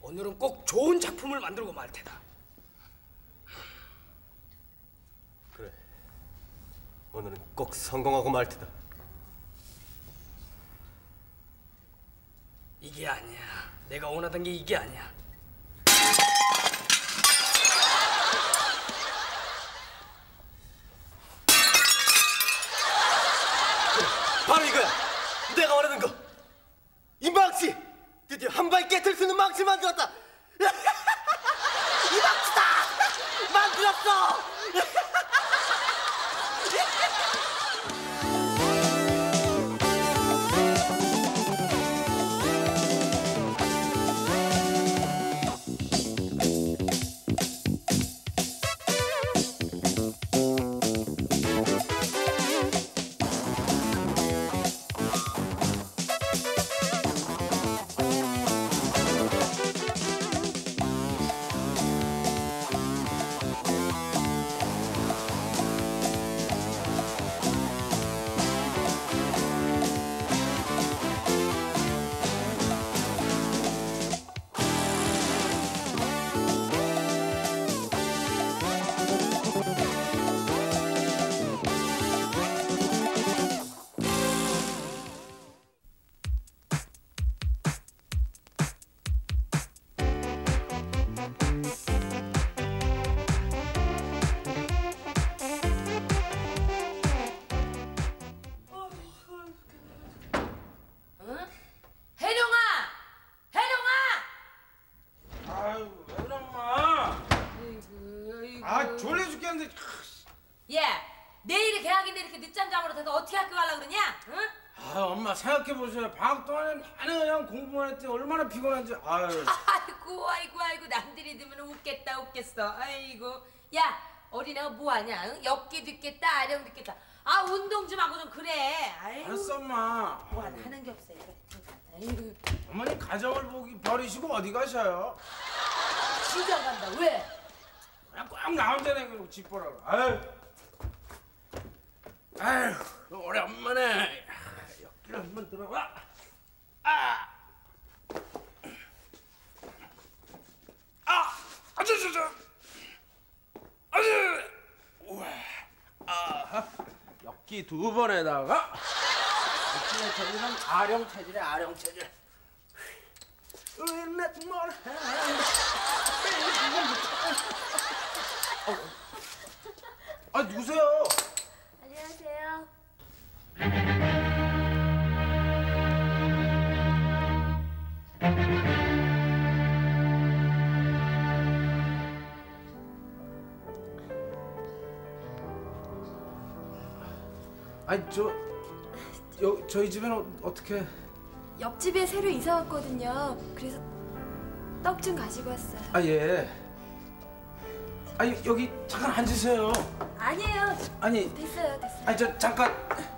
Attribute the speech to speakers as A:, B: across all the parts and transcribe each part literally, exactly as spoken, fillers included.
A: 오늘은 꼭 좋은 작품을 만들고 말 테다.
B: 그래, 오늘은 꼭 성공하고 말 테다.
A: 이게 아니야. 내가 원하던 게 이게 아니야.
B: 바로 이거야. 내가 원하는 거. 이 망치. 드디어 한 방에 깨트릴 수 있는 망치 만들었다. 이 망치다. 만들었어.
C: 생각해보세요. 방학 동안에 나는 그냥 공부만 했더니 얼마나 피곤한지. 아유.
D: 아이고 아이고 아이고 남들이 들으면 웃겠다 웃겠어. 아이고 야 어린애가 뭐하냐. 응? 엽기 듣겠다 아령 듣겠다. 아 운동 좀 하고 좀 그래. 아이고.
C: 알았어 엄마.
D: 뭐 하는 게 없어요. 아이고.
C: 어머니 가정을 보기 버리시고 어디 가셔요?
D: 시장 간다. 왜?
C: 그냥 꼭 나 혼자 내고 집 보라고. 아유. 아유 오랜만에 여기를 한번 들어봐. 아. 아. 아주 저저. 아주. 우와. 아. 엽기 두 번에다가 엽기의 체질은 아령 체질이야. 아령 체질. 아 누구세요?
E: 안녕하세요.
C: 아니 저 여, 저희 집에는 어, 어떻게?
E: 옆집에 새로 이사 왔거든요. 그래서 떡 좀 가지고 왔어요.
C: 아 예. 아니 여기 잠깐 앉으세요.
E: 아니에요.
C: 아니
E: 됐어요, 됐어요.
C: 아니 저 잠깐.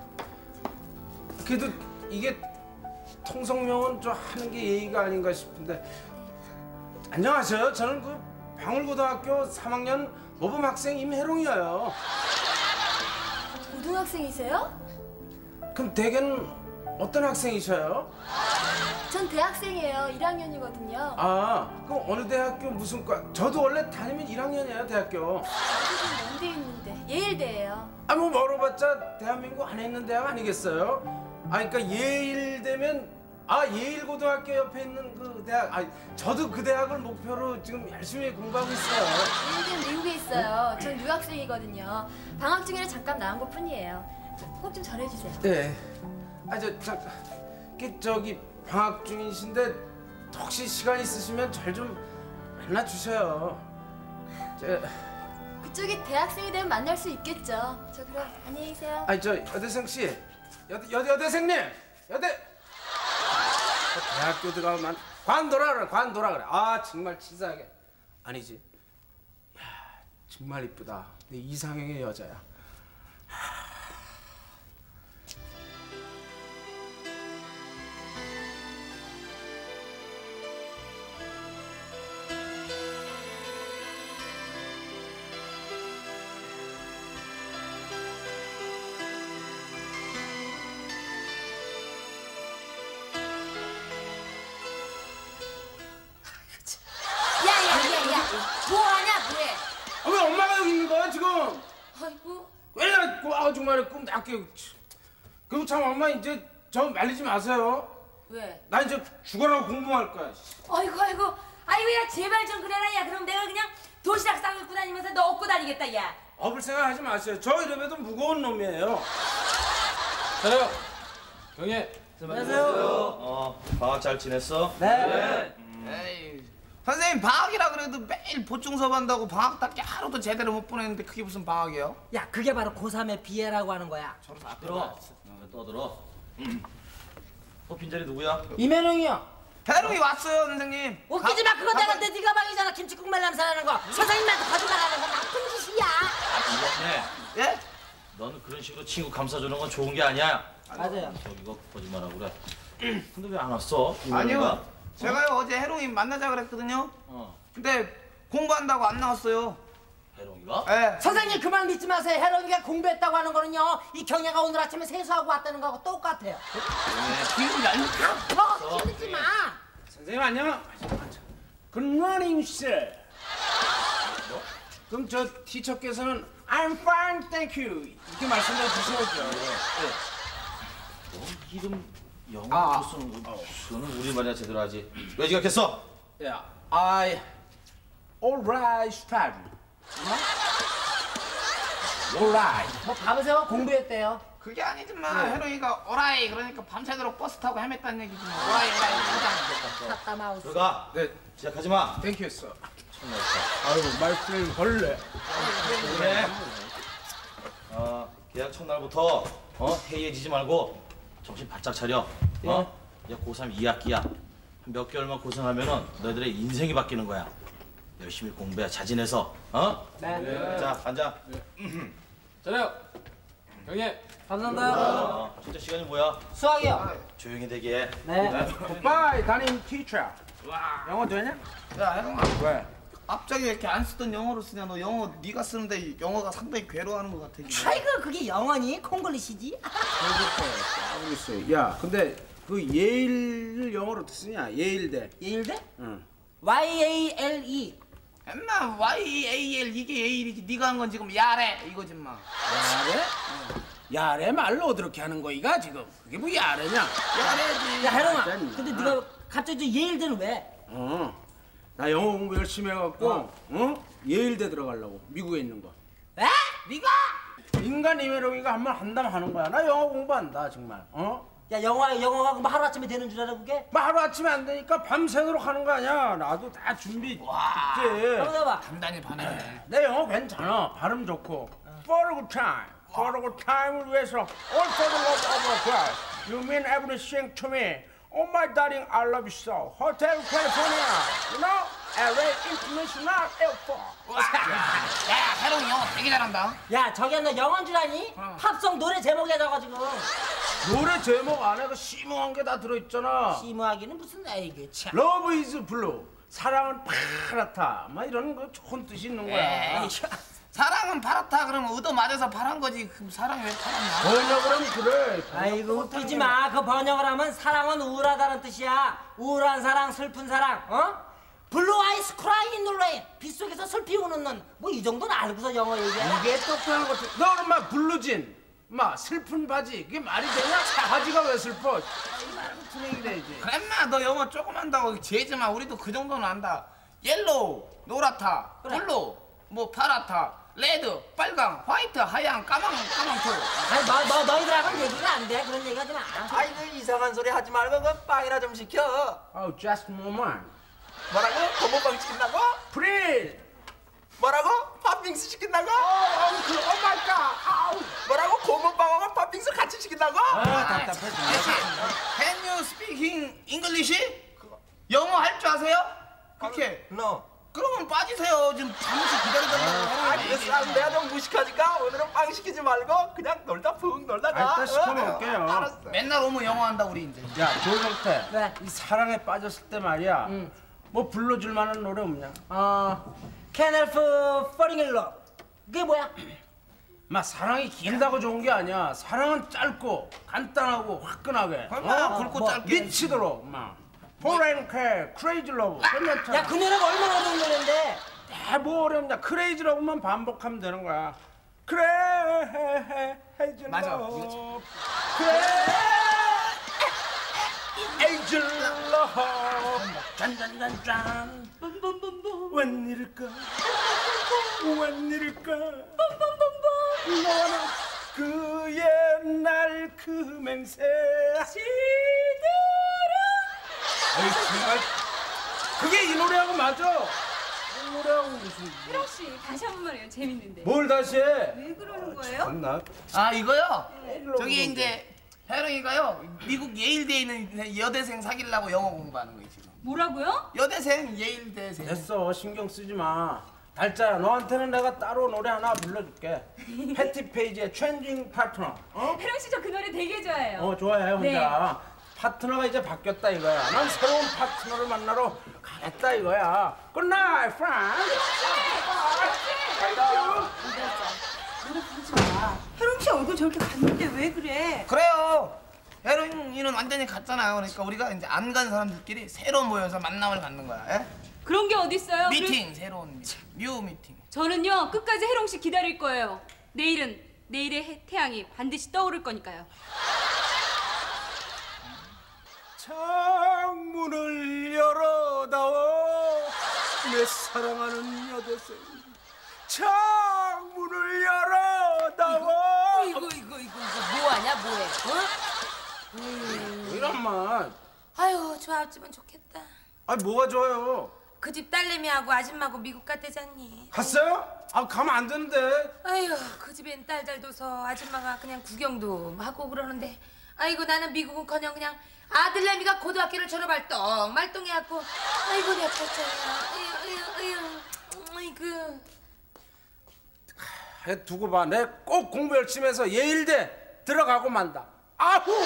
C: 그래도 이게 통성명은 좀 하는 게 예의가 아닌가 싶은데. 안녕하세요. 저는 그 방울고등학교 삼 학년 모범 학생 임혜롱이에요.
E: 고등학생이세요?
C: 그럼 대개는 어떤 학생이셔요?
E: 전 대학생이에요. 일 학년이거든요.
C: 아, 그럼 어느 대학교 무슨 과? 저도 원래 다니면 일 학년이에요, 대학교.
E: 아직은 연대 있는데 예일대예요.
C: 아, 뭐 멀어봤자 대한민국 안에 있는 대학 아니겠어요? 아, 그러니까 예일대면 아 예일고등학교 옆에 있는 그 대학. 아, 저도 그 대학을 목표로 지금 열심히 공부하고 있어요.
E: 예일대는 미국에 있어요. 전 유학생이거든요. 방학 중에는 잠깐 나온 것 뿐이에요. 꼭 좀 전해주세요.
C: 네. 아, 저 잠깐. 그 저기 방학 중이신데 혹시 시간 있으시면 절 좀 만나 주셔요. 저.
E: 그쪽이 대학생이 되면 만날 수 있겠죠. 저 그럼 안녕히 계세요.
C: 아니 저 여대생 씨, 여대 여대 여대생님, 여대. 대학교 들어가면 관둬라 그래, 관둬라 그래. 아 정말 치사하게. 아니지. 야 정말 이쁘다. 내 이상형의 여자야. 거야 지금?
D: 아이고.
C: 왜냐 와가지고 말이야 꿈 다 깨고. 그럼 참 엄마 이제 저 말리지 마세요.
D: 왜?
C: 나 이제 죽어라고 공부할 거야.
D: 아이고 아이고 아이고 야 제발 좀 그래라 야. 그럼 내가 그냥 도시락 싸갖고 다니면서 너 업고 다니겠다 야.
C: 업을 생각하지 마세요. 저 이름에도 무거운 놈이에요. 자요. 경희.
F: 어, 방학 잘 지냈어?
C: 네.
G: 에이, 선생님 방학이라 그래도 매일 보충 수업 한다고 방학 딱 하루도 제대로 못 보냈는데 그게 무슨 방학이에요?
H: 야, 그게 바로 고삼의 비애라고 하는 거야.
F: 들어. 어, 떠들어. 어, 빈자리 누구야?
H: 이면웅이요.
G: 배롱이 왔어요 선생님.
H: 웃기지 마. 그거
G: 가-
H: 내가 내 네가 방이잖아. 김치국 말람사라는 거. 선생님한테 가져가라는 거 나쁜 짓이야.
F: 네.
G: 예?
F: 너는 그런 식으로 친구 감싸주는 건 좋은 게 아니야.
H: 맞아요.
F: 저기 이거 거짓말하고 그래. 근데 왜 안 왔어?
G: 아니요. 제가요 어제 해롱이 만나자 그랬거든요.
F: 어.
G: 근데 공부한다고 안 나왔어요.
F: 해롱이가?
G: 예.
H: 선생님 그만 믿지 마세요. 혜령이가 공부했다고 하는 거는요. 이 경애가 오늘 아침에 세수하고 왔다는 거하고 똑같아요.
G: 기분이 안
H: 뭐 끼지 마.
C: 선생님 안녕. 굿모닝 sir. 그럼 저 티처께서는 I'm fine, thank you 이렇게 말씀해 주셔야죠.
F: 너 이름 영어로
C: 아.
F: 쓰는 거. 그거는 우리말이나 제대로 하지. 왜 지각했어?
C: Yeah, I alright start. alright.
H: 뭐 봐보세요. 공부했대요.
G: 그게 아니지만 해롱이가 오라이 그러니까 밤새도록 버스 타고 헤맸다는 얘기지 뭐. 오라이 오라이 하잖아.
H: 탁다 마우스.
F: 들어가.
C: 네,
F: 지각하지 마.
C: thank you sir. 아이고 말씀 벌레.
F: 그래. 어, 계약 첫날부터 어 해이해지지 말고 정신 바짝 차려. 어? 야 고삼 이 학기야. 몇 개월만 고생하면은 너희들의 인생이 바뀌는 거야. 열심히 공부해 자진해서. 어?
H: 네.
F: 자 앉아.
C: 자요. 경희.
H: 감사합니다.
F: 어, 진짜 시간이 뭐야?
H: 수학이요.
F: 조용히 되게 해.
H: 네.
C: Goodbye, 담임 teacher. 영어 되냐?
G: 야 해롱아
C: 왜?
G: 갑자기 왜 이렇게 안 쓰던 영어로 쓰냐? 너 영어 네가 쓰는데 영어가 상당히 괴로워하는 것 같아 지금.
H: 아이고 그게 영어니? 콩글리시지?
C: 모르겠어요. 야, 근데 그 예일을 영어로 어떻게 쓰냐? 예일대.
H: 예일대?
C: 응.
H: Y A L E.
G: 엄마 Y A L 이게 A이지. 네가 한 건 지금 야래 이거지 마.
C: 야래? 야래 말로 어떻게 하는 거이가 지금? 그게 뭐 야래냐?
G: 야래지.
H: 야 혜령아.
C: 맞잖니.
H: 근데 네가 갑자기 저 예일대는 왜?
C: 어. 나 영어 공부 열심히 해갖고 어? 예일대 들어가려고 미국에 있는 거.
H: 에? 네가?
C: 인간 이메롱이가 한 번 한다면 하는 거야. 나 영어 공부한다 정말. 어?
H: 야 영화 영어가 뭐 하루 아침에 되는 줄 알아 그게?
C: 뭐 하루 아침에 안 되니까 밤새도록 하는 거 아니야. 나도 다 준비 됐지.
H: 한번 해봐.
G: 단단히 반했네.
C: 내 영어 괜찮아. 발음 좋고. For a good time. For a good time을 위해서. All for the love of a girl. You mean everything to me. Oh my darling, I love you so. Hotel California. You know? L A International Airport.
G: 야 해롱이 영어 되게 잘한다.
H: 야 저기 너 영어인 줄 아니? 팝송 노래 제목에 적어가지고
C: 노래 제목 안에 그 심오한 게 다 들어있잖아.
H: 심오하기는 무슨 나 이게 참.
C: Love is blue. 사랑은 파랗다. 막 이런 거 좋은 뜻이 있는 거야.
H: 에이,
G: 사랑은 파랗다 그러면 의도 맞아서 파란 거지. 그럼 사랑이 왜 파랗냐?
C: 번역을 하면 그래.
H: 아이고 웃기지 마. 그 번역을 하면 사랑은 우울하다는 뜻이야. 우울한 사랑, 슬픈 사랑, 어? 블루 아이스 크라이 인 노래. 빗속에서 슬피 우는 눈. 뭐 이 정도는 알고서 영어 얘기해.
C: 이게 똑똑한 것 같아. 너 그럼 막 블루진. 막 슬픈 바지. 그게 말이 되냐? 바지가 왜 슬퍼? 무슨 얘기를 해야지.
G: 그래 인마 너 영어 조금 한다고 재지 마. 우리도 그 정도는 안다. 옐로우 노랗다.
H: 그래.
G: 블루 뭐 파랗다. 레드 빨강 화이트 하양 까망 까망토.
H: 아니 너, 너, 너희들하고는 얘기가 안 돼. 그런 얘기 하지 마.
B: 아이고 이상한 소리 하지 말고 그 빵이나 좀 시켜.
C: Oh, just a moment.
B: 뭐라고? 고무빵 시킨다고?
C: Please.
B: 뭐라고? 팥빙수 시킨다고?
C: Oh, uncle. Oh my God. Ow.
B: 뭐라고? 고무빵하고 팥빙수 같이 시킨다고?
C: 아, 답답해.
G: Can you speak English? 영어 할 줄 아세요? 그렇게.
B: 너.
G: 그러면 빠지세요. 지금 잠시 기다리다가.
B: 아, 그래서 내가 좀 무식하니까 오늘은 빵 시키지 말고 그냥 놀다 푹 놀다가.
C: 아, 일단 시켜먹을게요.
B: 어, 알았어.
G: 맨날 오면 영어 한다 우리 이제.
C: 야, 조정태.
H: 네.
C: 이 사랑에 빠졌을 때 말이야. 뭐 불러줄 만한 노래 없냐?
H: 어, Can't help falling in love. 그게 뭐야?
C: 막 사랑이 길다고 좋은 게 아니야. 사랑은 짧고 간단하고 화끈하게.
G: 얼마나 굵고
H: 뭐,
G: 짧게.
C: 미치도록 막. 포렌케, 크레이지 러브. 괜찮잖아.
H: 야 그 노래가 얼마나 어려운 노래인데.
C: 뭐 어렵냐? 크레이지라고만 반복하면 되는 거야. 크레이지
G: 맞아.
C: 러브. 크레이지 러브. 짠짠짠짠. 웬일일까? 웬일일까? 너는 그 옛날 그 맹세. 아이 정말 그게 이 노래하고 맞아. 이 노래하고 무슨
I: 혜령 씨 다시 한 번만 해요. 재밌는데.
C: 뭘 다시 해?
I: 왜 그러는 거예요?
C: 나
G: 아 이거요?
C: 네.
G: 저기 이제 혜령이가요 미국 예일대에 있는 여대생 사귀려고 영어 공부하는 거예요 지금.
I: 뭐라고요?
G: 여대생 예일대생.
C: 됐어. 신경 쓰지 마. 달짜야, 너한테는 내가 따로 노래 하나 불러줄게. 패티 페이지의 Changing Partner. 어?
I: 혜령 씨 저 그 노래 되게 좋아해요.
C: 어, 좋아해 혼자.
I: 네.
C: 파트너가 이제 바뀌었다 이거야. 난 새로운 파트너를 만나러 가겠다 이거야. Good night, friend.
I: 혜령 씨 얼굴 저렇게 갔는데 왜 그래?
G: 그래요. 혜령이는 완전히 갔잖아요. 그러니까 우리가 이제 안 간 사람들끼리 새로 모여서 만남을 갖는 거야. 예?
I: 그런 게 어딨어요?
G: 미팅, 새로운 미팅, 뉴 미팅.
I: 저는요 끝까지 혜령 씨 기다릴 거예요. 내일은 내일의 해- 태양이 반드시 떠오를 거니까요.
C: 창문을 열어다오 내 사랑하는 여대생. 창문을 열어다오.
D: 이거 이거 이거 이거 뭐하냐 뭐해? 어?
C: 이런 말.
D: 아유 좋았으면 좋겠다.
C: 아 뭐가 좋아요?
D: 그 집 딸내미하고 아줌마하고 미국 갔대잖니.
C: 갔어요? 아 가면 안 되는데.
D: 아유 그 집엔 딸 잘 둬서 아줌마가 그냥 구경도 하고 그러는데 아이고 나는 미국은커녕 그냥 아들내미가 고등학교를 졸업할 똥 말똥해갖고 아이고 내 아팠잖아. 아유 아유 아유 아이고.
C: 해 두고 봐. 내 꼭 공부 열심히 해서 예일대 들어가고 만다. 아후.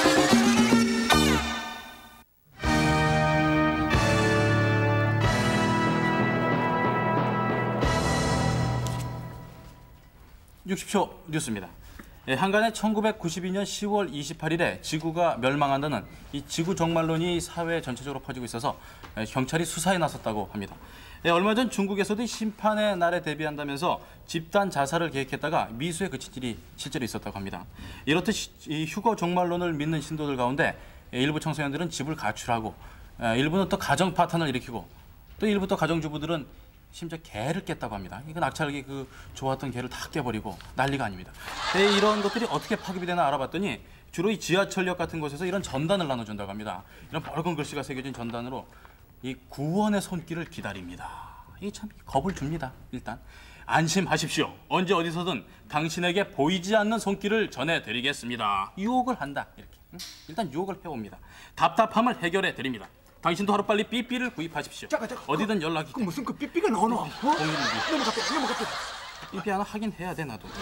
J: 육십 초 뉴스입니다. 예, 한간에 천구백구십이 년 시월 이십팔일에 지구가 멸망한다는 이 지구 종말론이 사회 전체적으로 퍼지고 있어서 예, 경찰이 수사에 나섰다고 합니다. 예, 얼마 전 중국에서도 심판의 날에 대비한다면서 집단 자살을 계획했다가 미수에 그친 일이 실제로 있었다고 합니다. 이렇듯 시, 이 휴거 종말론을 믿는 신도들 가운데 예, 일부 청소년들은 집을 가출하고 예, 일부는 또 가정 파탄을 일으키고 또 일부 또 가정주부들은 심지어 개를 깼다고 합니다. 이거 낙찰기 그 좋았던 개를 다 깨버리고 난리가 아닙니다. 네, 이런 것들이 어떻게 파급이 되나 알아봤더니 주로 이 지하철역 같은 곳에서 이런 전단을 나눠준다고 합니다. 이런 뻘건 글씨가 새겨진 전단으로 이 구원의 손길을 기다립니다. 이게 참 겁을 줍니다. 일단 안심하십시오. 언제 어디서든 당신에게 보이지 않는 손길을 전해드리겠습니다. 유혹을 한다. 이렇게 응? 일단 유혹을 해옵니다. 답답함을 해결해 드립니다. 당신도 하루빨리 삐삐를 구입하십시오.
A: 잠깐, 잠깐.
J: 어디든 연락이
A: 그 무슨 그 삐삐가 나오나? 어?
J: 공인비.
A: 넘어가 삐, 넘어가 삐.
J: 삐삐 하나 하긴 해야 돼 나도.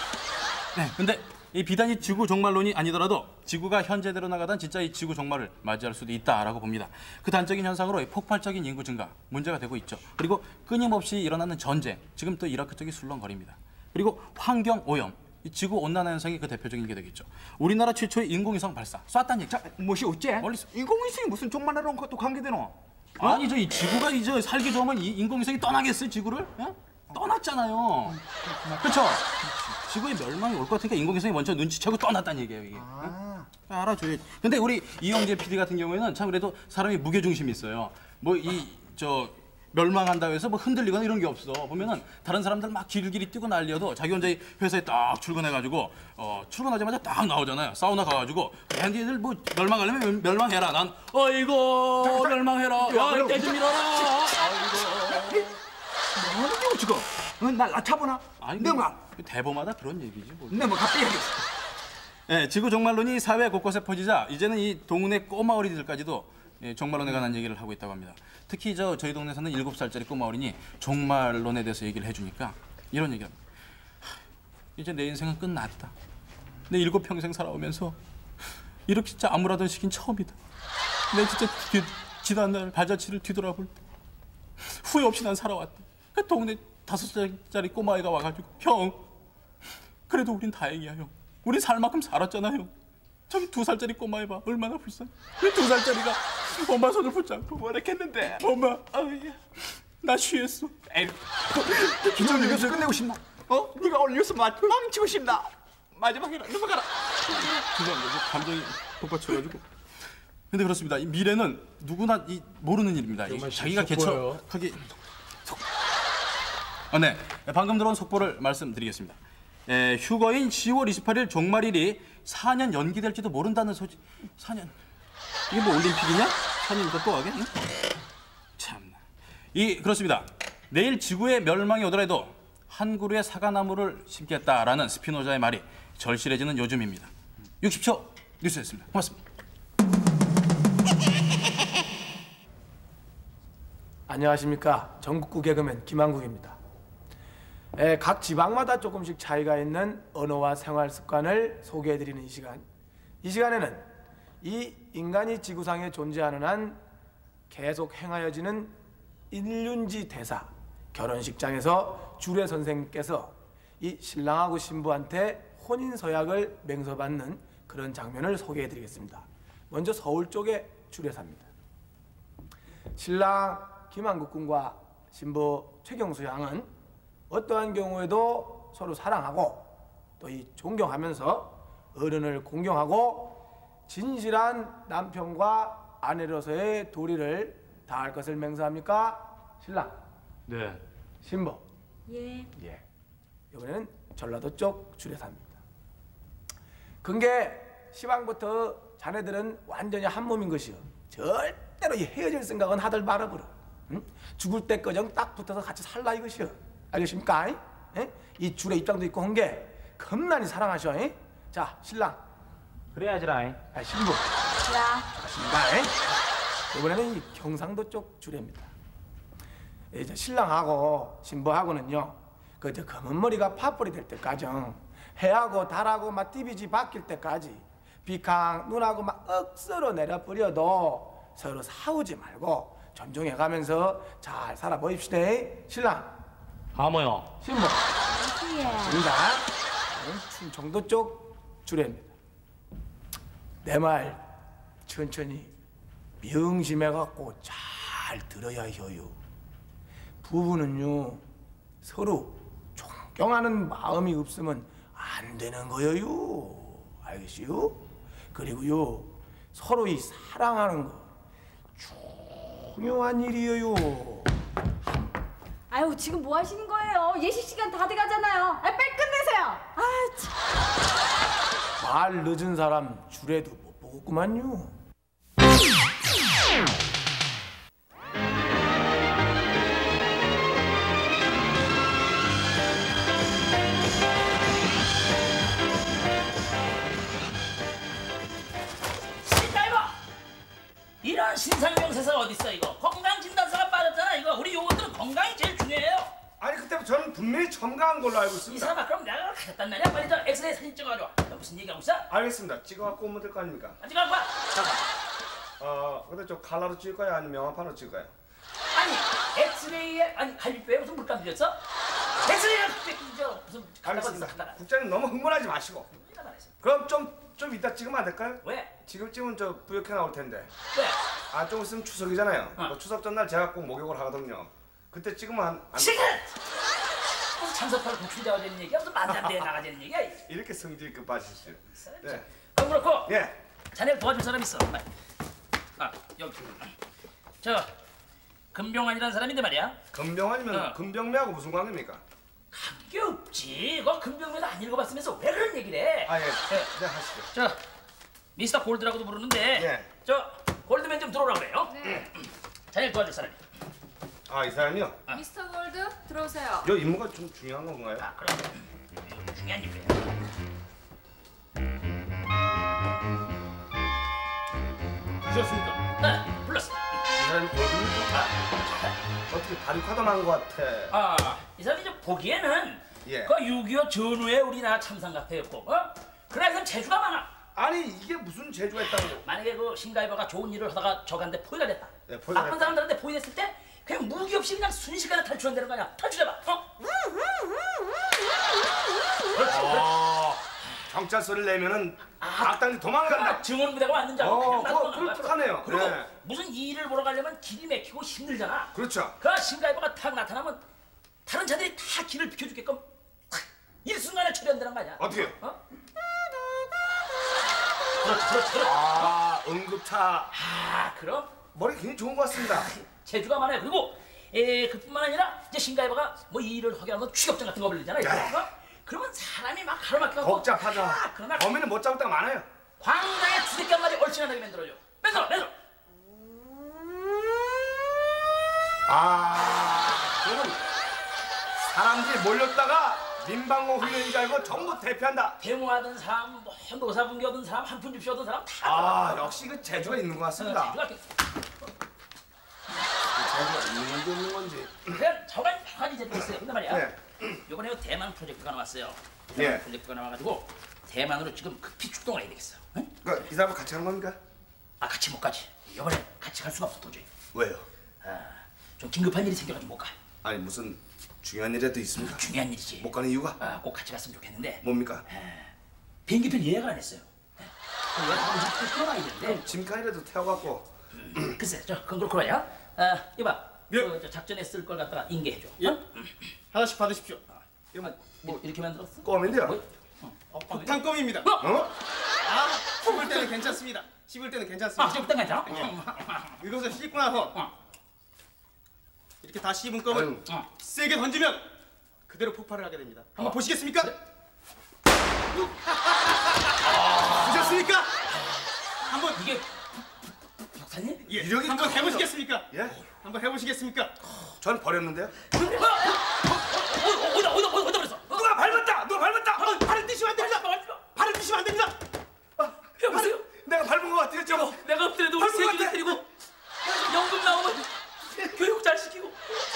J: 네, 근데 이 비단이 지구 종말론이 아니더라도 지구가 현재대로 나가던 진짜 이 지구 종말을 맞이할 수도 있다라고 봅니다. 그 단적인 현상으로 이 폭발적인 인구 증가 문제가 되고 있죠. 그리고 끊임없이 일어나는 전쟁, 지금 또 이라크 쪽이 술렁거립니다. 그리고 환경 오염. 이 지구 온난화 현상이 그 대표적인 게 되겠죠. 우리나라 최초의 인공위성 발사 쐈다는 얘기.
A: 자, 무엇이 어째?
J: 멀리서.
A: 인공위성이 무슨 종말하러 온 것도 관계되노?
J: 어? 아니 저 이 지구가 이제 살기 좋으면 이 인공위성이 떠나겠어요 지구를? 예? 떠났잖아요. 그렇죠? 지구의 멸망이 올 것 같으니까 인공위성이 먼저 눈치채고 떠났다는 얘기예요 이게. 아. 응? 알아줘야지. 근데 우리 이영재 피디 같은 경우에는 참 그래도 사람이 무게중심이 있어요. 뭐 이 저 멸망한다고 해서 뭐 흔들리거나 이런 게 없어. 보면은 다른 사람들 막 길길이 뛰고 난리여도 자기 혼자 회사에 딱 출근해가지고 어 출근하자마자 딱 나오잖아요. 사우나 가가지고 밴디들 뭐 멸망하려면 멸망해라. 난 어이구 멸망해라. 야 때 좀 밀어라. 아이고.
A: 뭐 하는 게 지금? 어, 날 나타보나?
J: 아니
A: 내가
J: 대보마다 그런 얘기지 뭐.
A: 내가 갑자기
J: 네, 지구 종말론이 사회 곳곳에 퍼지자 이제는 이 동네 꼬마 어린이들까지도 예, 종말론에 관한 얘기를 하고 있다고 합니다. 특히 저 저희 동네에서는 일곱 살짜리 꼬마 어린이 종말론에 대해서 얘기를 해주니까 이런 얘기를 합니다. 이제 내 인생은 끝났다. 내 일곱 평생 살아오면서 이렇게 진짜 암울하던 시기는 처음이다. 내 진짜 뒤, 지난 날 발자취를 뒤돌아볼 때 후회 없이 난 살아왔다. 그 동네 다섯 살짜리 꼬마아이가 와가지고 형 그래도 우린 다행이야 형. 우린 살 만큼 살았잖아 형. 저기 두 살짜리 꼬마 해봐 얼마나 불쌍해. 그 두 살짜리가 엄마 손을 붙잡고 뭐랬겠는데 엄마 아우야 나 취했어.
A: 에이, 기존 뉴스 끝내고 싶나? 어? 네가 오늘 뉴스 막 망치고 싶나? 마지막에 넘어가라.
J: 죄송합니다. 감정이 폭발쳐가지고. 근데 그렇습니다. 이 미래는 누구나 이 모르는 일입니다. 이 자기가 개척하기. 속... 아, 네. 방금 들어온 속보를 말씀드리겠습니다. 에, 휴거인 시월 이십팔일 종말일이 사 년 연기될지도 모른다는 소식. 사 년. 이게 뭐 올림픽이냐? 사 년 있다 또 하겠네. 참나. 이 그렇습니다. 내일 지구의 멸망이 오더라도 한 그루의 사과나무를 심겠다라는 스피노자의 말이 절실해지는 요즘입니다. 육십 초 뉴스였습니다. 고맙습니다.
C: 안녕하십니까. 전국구 개그맨 김한국입니다. 에, 각 지방마다 조금씩 차이가 있는 언어와 생활 습관을 소개해드리는 이 시간. 이 시간에는 이 인간이 지구상에 존재하는 한 계속 행하여지는 일륜지 대사, 결혼식장에서 주례 선생님께서 이 신랑하고 신부한테 혼인서약을 맹세받는 그런 장면을 소개해드리겠습니다. 먼저 서울 쪽의 주례사입니다. 신랑 김한국 군과 신부 최경수 양은 어떠한 경우에도 서로 사랑하고 또 이 존경하면서 어른을 공경하고 진실한 남편과 아내로서의 도리를 다할 것을 맹세합니까? 신랑.
J: 네.
C: 신부.
E: 예.
C: 예. 이번에는 전라도 쪽 주례사입니다. 근게 시방부터 자네들은 완전히 한 몸인 것이요. 절대로 이 헤어질 생각은 하들 말아버려. 응? 죽을 때까지 딱 붙어서 같이 살라 이것이요. 알겠습니까? 에? 이 주례 입장도 있고 한 게 겁나니 사랑하셔. 에? 자, 신랑.
H: 그래야지라.
C: 아, 신부.
E: 야.
C: 신발. 이번에는 이 경상도 쪽 주례입니다. 이제 신랑하고 신부하고는요, 그 저 검은 머리가 팥불이 될 때까지, 해하고 달하고 막 띠비지 바뀔 때까지 비캉 눈하고 막 억서로 내려 뿌려도 서로 싸우지 말고 존중해가면서 잘 살아보입시다. 신랑.
H: 아뭐요?
C: 신부. 입니다. 충청도 쪽 주례입니다. 내 말 천천히 명심해갖고 잘 들어야 해요. 부부는요 서로 존경하는 마음이 없으면 안 되는 거예요. 알겠어요? 그리고요 서로 이 사랑하는 거 중요한 일이에요.
I: 아유 지금 뭐 하시는 거예요? 예식 시간 다 돼가잖아요. 아, 빨리 끝내세요. 아 참.
C: 말 늦은 사람 주례도 못 보겠구만요.
H: 이런 신상명세서 어딨어 이거. 건강진단서가 빠졌잖아 이거. 우리 요원들은 건강이 제일 중요해요.
C: 아니 그때 저는 분명히 첨가한 걸로 알고
H: 이
C: 있습니다.
H: 사람아 그럼 내가 가졌단 말이야. 빨리 저 엑스레이 사진 찍어가지고. 너 무슨 얘기하고 있어?
C: 알겠습니다. 찍어갖고 오면 될 거 아닙니까?
H: 아, 찍어갖고 와. 잠깐.
C: 어, 근데 저 칼라로 찍을까요? 아니면 명함판으로 찍을까요?
H: 아니 엑스레이에 아니 갈비뼈에 무슨 물감 들였어? 엑스레이에 저 무슨
C: 알겠습니다.
H: 칼라가
C: 국장님 너무 흥분하지 마시고. 그럼 좀 좀 이따 찍으면 안 될까요?
H: 왜?
C: 지금 찍으면 저 부역해 나올 텐데.
H: 왜?
C: 아, 좀 있으면 추석이잖아요.
H: 어.
C: 뭐 추석 전날 제가 꼭 목욕을 하거든요. 그때 찍으면 안... 안...
H: 지금! 무슨 참석하러 노출되어야 되는 얘기야? 무슨 만담대에 나가야 되는 얘기야?
C: 이렇게 성질급 빠지시죠. 네.
H: 그럼 그렇고
C: 예.
H: 자네를 도와줄 사람 있어. 아 여기 저 금병환이라는 사람인데 말이야.
C: 금병환이면
H: 어.
C: 금병매하고 무슨 관계입니까?
H: 관계 없지. 너 금병매도 안 읽어봤으면서 왜 그런 얘기를 해?
C: 아 예.
H: 네.
C: 네, 하시죠.
H: 저 미스터 골드라고도 부르는데
C: 예.
H: 저 골드맨 좀 들어오라 그래요.
I: 네.
H: 자네를 도와줄 사람이.
C: 아, 이 사람이요?
I: 미스터 골드 들어오세요.
C: 이 임무가 좀 중요한 건가요?
H: 아 그래. 이거 중요한 일이야.
C: 부르셨습니까?
H: 네, 불렀어.
C: 이 사람이 골드입니까?
H: 아,
C: 어떻게 바리카담한 것 같아.
H: 아, 이 사람이 좀 보기에는
C: 예.
H: 그 육이오 전후의 우리나라 참상 같아였고, 어? 그러나 이 사람 재주가 많아.
C: 아니 이게 무슨 재주가 있다고?
H: 만약에 그 신가이버가 좋은 일을 하다가 저간데 포위가 됐다.
C: 네, 포위가
H: 나쁜
C: 됐다.
H: 사람들한테 포위됐을 때 그냥 무기 없이 그냥 순식간에 탈출한다는 거 아니야? 탈출해봐. 어? 그렇지, 그렇지.
C: 아, 경찰서를 내면은
A: 악당이 도망간다.
K: 증언부대가 왔는지 알고
A: 어,
K: 그냥
A: 그거 그럴듯하네요.
K: 그리고
A: 네.
K: 무슨 일을 보러 가려면 길이 막히고 힘들잖아.
A: 그렇죠.
K: 그 신가이버가 탁 나타나면 다른 차들이 다 길을 비켜주게끔 탁 일순간에 처리한다는 거 아니야?
A: 어떻게요?
K: 어? 그렇지, 그렇지, 그렇지.
A: 아, 응급차.
K: 아, 그럼
A: 머리 굉장히 좋은 것 같습니다.
K: 재주가 많아요. 그리고 에, 그뿐만 아니라 이제 신가이버가 뭐 이 일을 하게 하면 취업증 같은 거 걸리잖아. 요 그러면 사람이 막 가로막혀서
A: 복잡하죠.
K: 아, 그러나
A: 범인은 못 잡을 때가 많아요.
K: 광장에 두세 한 마리 얼씬하게 만들어줘. 만들어, 만들어.
A: 아, 그러면 사람들이 몰렸다가 민방공 훈련인 줄 알고 전부 대피한다.
K: 데모하던 사람, 뭐 노사분기 하던 사람, 한푼 줍쇼 하던 사람 다.
A: 아, 역시 그 재주가 있는 것 같습니다.
K: 재주가
A: 재주가 있는 건지 없는 건지.
K: 그냥 저건 여러 가지 재주가 있어요. 근데 말이야.
A: 네.
K: 이번에 대만 프로젝트가 나왔어요.
A: 예.
K: 대만 프로젝트가 나와가지고 대만으로 지금 급히 출동을 해야 되겠어. 응?
A: 그, 이 사람 같이 하는 겁니까?
K: 아, 같이 못 가지. 이번에 같이 갈 수가 없어 도저히.
A: 왜요?
K: 아, 좀 긴급한 일이 생겨가지고 못 가.
A: 아니, 무슨 중요한 일이라도 있습니까?
K: 중요한 일이지.
A: 못 가는 이유가?
K: 아, 꼭 같이 갔으면 좋겠는데.
A: 뭡니까?
K: 비행기표 예약을 안 했어요. 예약하고 좀 끌어가야 되는데.
A: 짐칸이라도 태워갖고.
K: 음, 글쎄, 저 그건 그렇고 말이야. 아, 이봐. 그, 저 작전에 쓸 걸 갖다가 인계해줘.
G: 예.
K: 어?
G: 하나씩 받으십시오.
K: 이거 뭐 이렇게 만들었어?
A: 껌인데요?
K: 뭐? 어, 어, 껌이네.
G: 폭탄껌입니다.
A: 어?
G: 아, 씹을 때는 괜찮습니다. 씹을 때는 괜찮습니다.
K: 아, 씹을 땐 괜찮아?
G: 이것을 씹고 나서
K: 어.
G: 이렇게 다 씹은 껌을
A: 아유.
K: 어.
G: 세게 던지면 그대로 폭발을 하게 됩니다. 한번 보시겠습니까? 보셨습니까? 한번
K: 이게 박사님?
G: 예,
A: 이력이
G: 한번
A: 크군요.
G: 해보시겠습니까?
A: 예?
G: 한번 해보시겠습니까?
A: 전 버렸는데요?
K: 어, 어, 어디다 어디다 어디다 버렸어?
A: 누가 밟았다! 누가 밟았다!
G: 어, 발을 뛰시면 안 됩니다. 발을 뛰시면 안 됩니다.
K: 여보세요?
A: 내가 밟은 것 같아요, 저거.
K: 내가 엎드려도 우리
A: 밟은 것
K: 세기를
A: 같아.
K: 데리고 연금 나오면 교육 잘 시키고.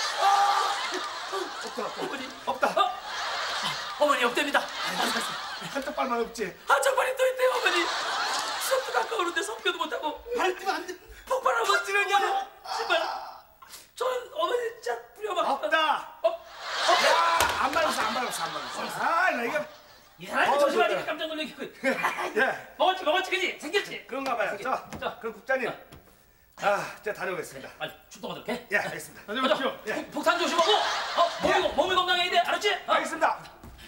A: 없다, 없다.
K: 어머니
A: 없다.
K: 어? 아, 어머니 없답니다.
A: 한쪽 발만 없지.
K: 한쪽 발이 또 있대요 어머니. 수업도 가까우는데 성교도 못하고
G: 발을 뛰면 안 돼.
K: 폭발하면 찌르냐? 제발. 저는 어머니 진짜 부려먹.
A: 없다.
K: 어?
A: 야, 안 밟았어, 안 밟았어, 안 밟았어. 아, 나 이거.
K: 이 사람이
A: 어,
K: 조심하니까
A: 그래.
K: 깜짝 놀라겠고.
A: 예,
K: 먹었지 먹었지 그지? 생겼지?
A: 그런가 봐요. 자,
K: 자.
A: 그럼 국장님. 아, 제가 다녀오겠습니다.
K: 빨리 출동하도록 해.
A: 예, 알겠습니다.
G: 다녀오십시오.
A: 예.
K: 폭- 폭탄 조심하고. 어, 몸이,
A: 예.
K: 몸이 건강해야 돼. 알았지? 어?
A: 알겠습니다.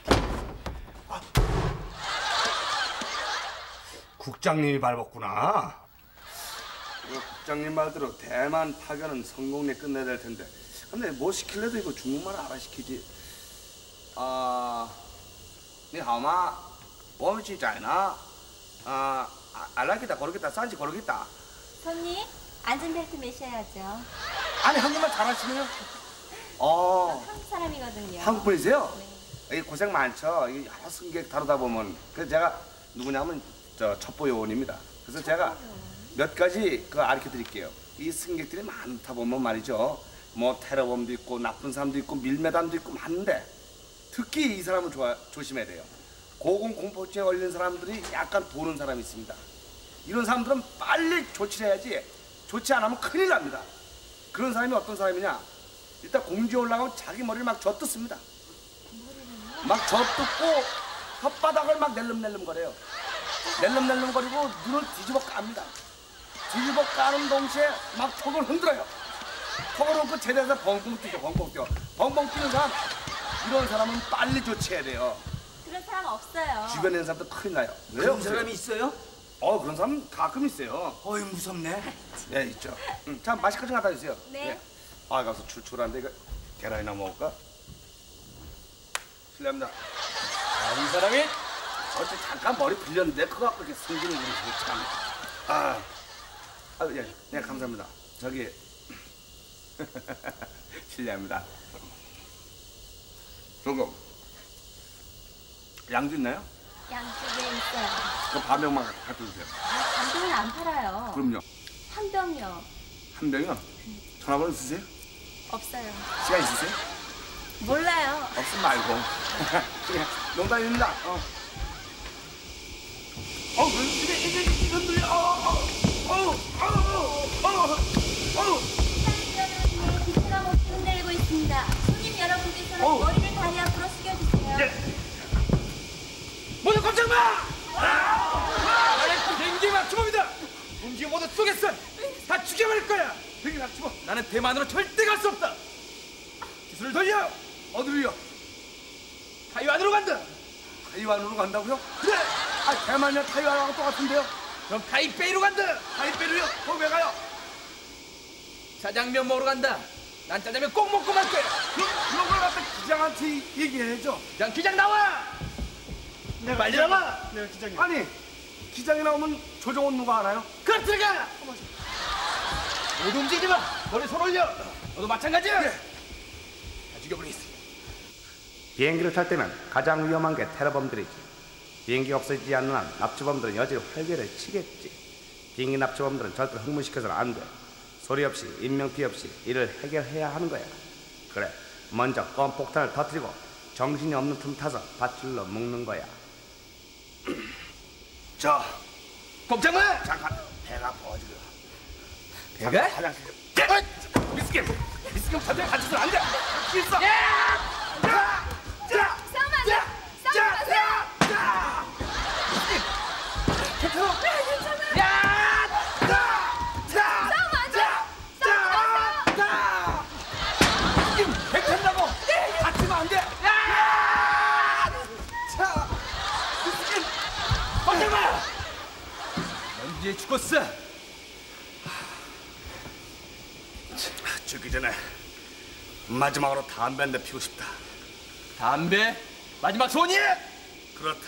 A: 국장님이 밟았구나. 이거 국장님 말대로 대만 파견은 성공리에 끝내야 될 텐데. 근데 뭐 시킬래도 이거 중국말 알아 시키지. 아, 你好吗? 我们去找呢. 아, 알라기다 고르겠다. 산지 고르겠다.
E: 손님, 안전벨트 매셔야죠.
A: 아니 한국말 잘하시네요. 어,
E: 한국 사람이거든요.
A: 한국 분이세요? 이 고생 많죠. 이 여러 승객 다루다 보면. 그래서 제가 누구냐면 저 첩보 요원입니다. 그래서 제가 몇 가지 그 알려 드릴게요. 이 승객들이 많다 보면 말이죠. 뭐 테러범도 있고 나쁜 사람도 있고 밀매단도 있고 많은데 특히 이 사람을 좋아, 조심해야 돼요. 고공공포증에 걸린 사람들이 약간 도는 사람이 있습니다. 이런 사람들은 빨리 조치를 해야지 조치 안 하면 큰일 납니다. 그런 사람이 어떤 사람이냐? 일단 공주에 올라가면 자기 머리를 막 젖뜯습니다. 막 젖뜯고 혓바닥을 막 낼름낼름거려요. 낼름낼름거리고 눈을 뒤집어 깝니다. 뒤집어 까는 동시에 막 턱을 흔들어요. 턱을 흔들고 제대로 벙벙 뛰죠. 벙벙 뛰어. 벙벙 뛰는 사람, 이런 사람은 빨리 조치해야 돼요.
E: 그런 사람 없어요.
A: 주변에 있는 사람도 큰일 나요. 왜요?
B: 그런 사람이 있어요?
A: 어, 그런 사람 가끔 있어요.
B: 어이 무섭네.
A: 네, 있죠. 응, 자, 마시카 좀 갖다 주세요.
E: 네.
A: 아, 가서 출출한데 이거 계란이나 먹을까? 실례합니다.
B: 아, 이 사람이
A: 어째 잠깐 머리 빌렸는데 그거 갖고 이렇게 숨기는 일이 참. 아, 아, 예, 네, 감사합니다. 저기 실례합니다. 저거 양주 있나요?
E: 양쪽에 있어요.
A: 그 반병만 갖다 주세요.
E: 아, 반병은 안 팔아요.
A: 그럼요.
E: 한 병요.
A: 한 병이요? 전화번호 있으세요?
E: 없어요.
A: 시간 있으세요?
E: 몰라요.
A: 없으면 말고. 그냥 농담입니다. 어. 어, 이게 이게 이건 들려. 어, 어, 어, 어, 어, 어.
E: 사람들은 기체가 못 흔들리고 있습니다. 손님 여러분께서는
A: 어.
E: 머리를 다리 앞으로 숙여주세요.
A: 모두 깜짝 마! 아!
C: 쏘겠어. 다 죽여버릴 거야.
A: 되게 닥치고.
C: 나는 대만으로 절대 갈 수 없다. 기술을 돌려.
A: 어디로요?
C: 타이완으로 간다.
A: 타이완으로 간다고요? 그래. 아 대만이랑 타이완하고 똑같은데요?
C: 그럼 타이베이로 간다.
A: 타이베이로요? 거기 왜 가요?
C: 짜장면 먹으러 간다. 난 짜장면 꼭 먹고 말 거야.
A: 그럼 그런 걸 갖다 기장한테 얘기해야죠.
C: 기장 기장 나와.
A: 내가
C: 빨리
A: 기장-
C: 나와.
A: 내가 기장이. 아니 기장이 나오면 조정원 누가 알아요?
C: 그럼 들어가. 모두 움직이지 마. 머리 손 올려. 너도 마찬가지야. 다 죽여버리겠어.
A: 비행기를 탈 때면 가장 위험한 게 테러범들이지. 비행기가 없어지지 않는 한 납치범들은 여지로 활개를 치겠지. 비행기 납치범들은 절대로 흥분시켜서는 안 돼. 소리 없이 인명피해 없이 이를 해결해야 하는 거야. 그래, 먼저 껌 폭탄을 터뜨리고 정신이 없는 틈 타서 밧줄로 묶는 거야. 저
C: 꼼짝마.
A: 잠깐 배가 아파 지금.
C: 배가?
A: 화장실 좀. 미스김 미스김 화장실 같이 있으면 안 돼. 있어. 자, 자,
E: 싸우면 안 돼. 싸우지
A: 자,
E: 마세요.
A: 자, 자. 괜찮아.
E: 괜찮아요.
A: 야, 자, 자,
E: 싸우면 안 돼.
A: 자, 자. 미스김 괜찮다고. 다치면 안 돼. 야, 자, 미스김 꼼짝마.
C: 넌 이제 죽었어.
A: 죽기 전에 마지막으로 담배 한 대 피우고 싶다.
C: 담배? 마지막 소원이?
A: 그렇다.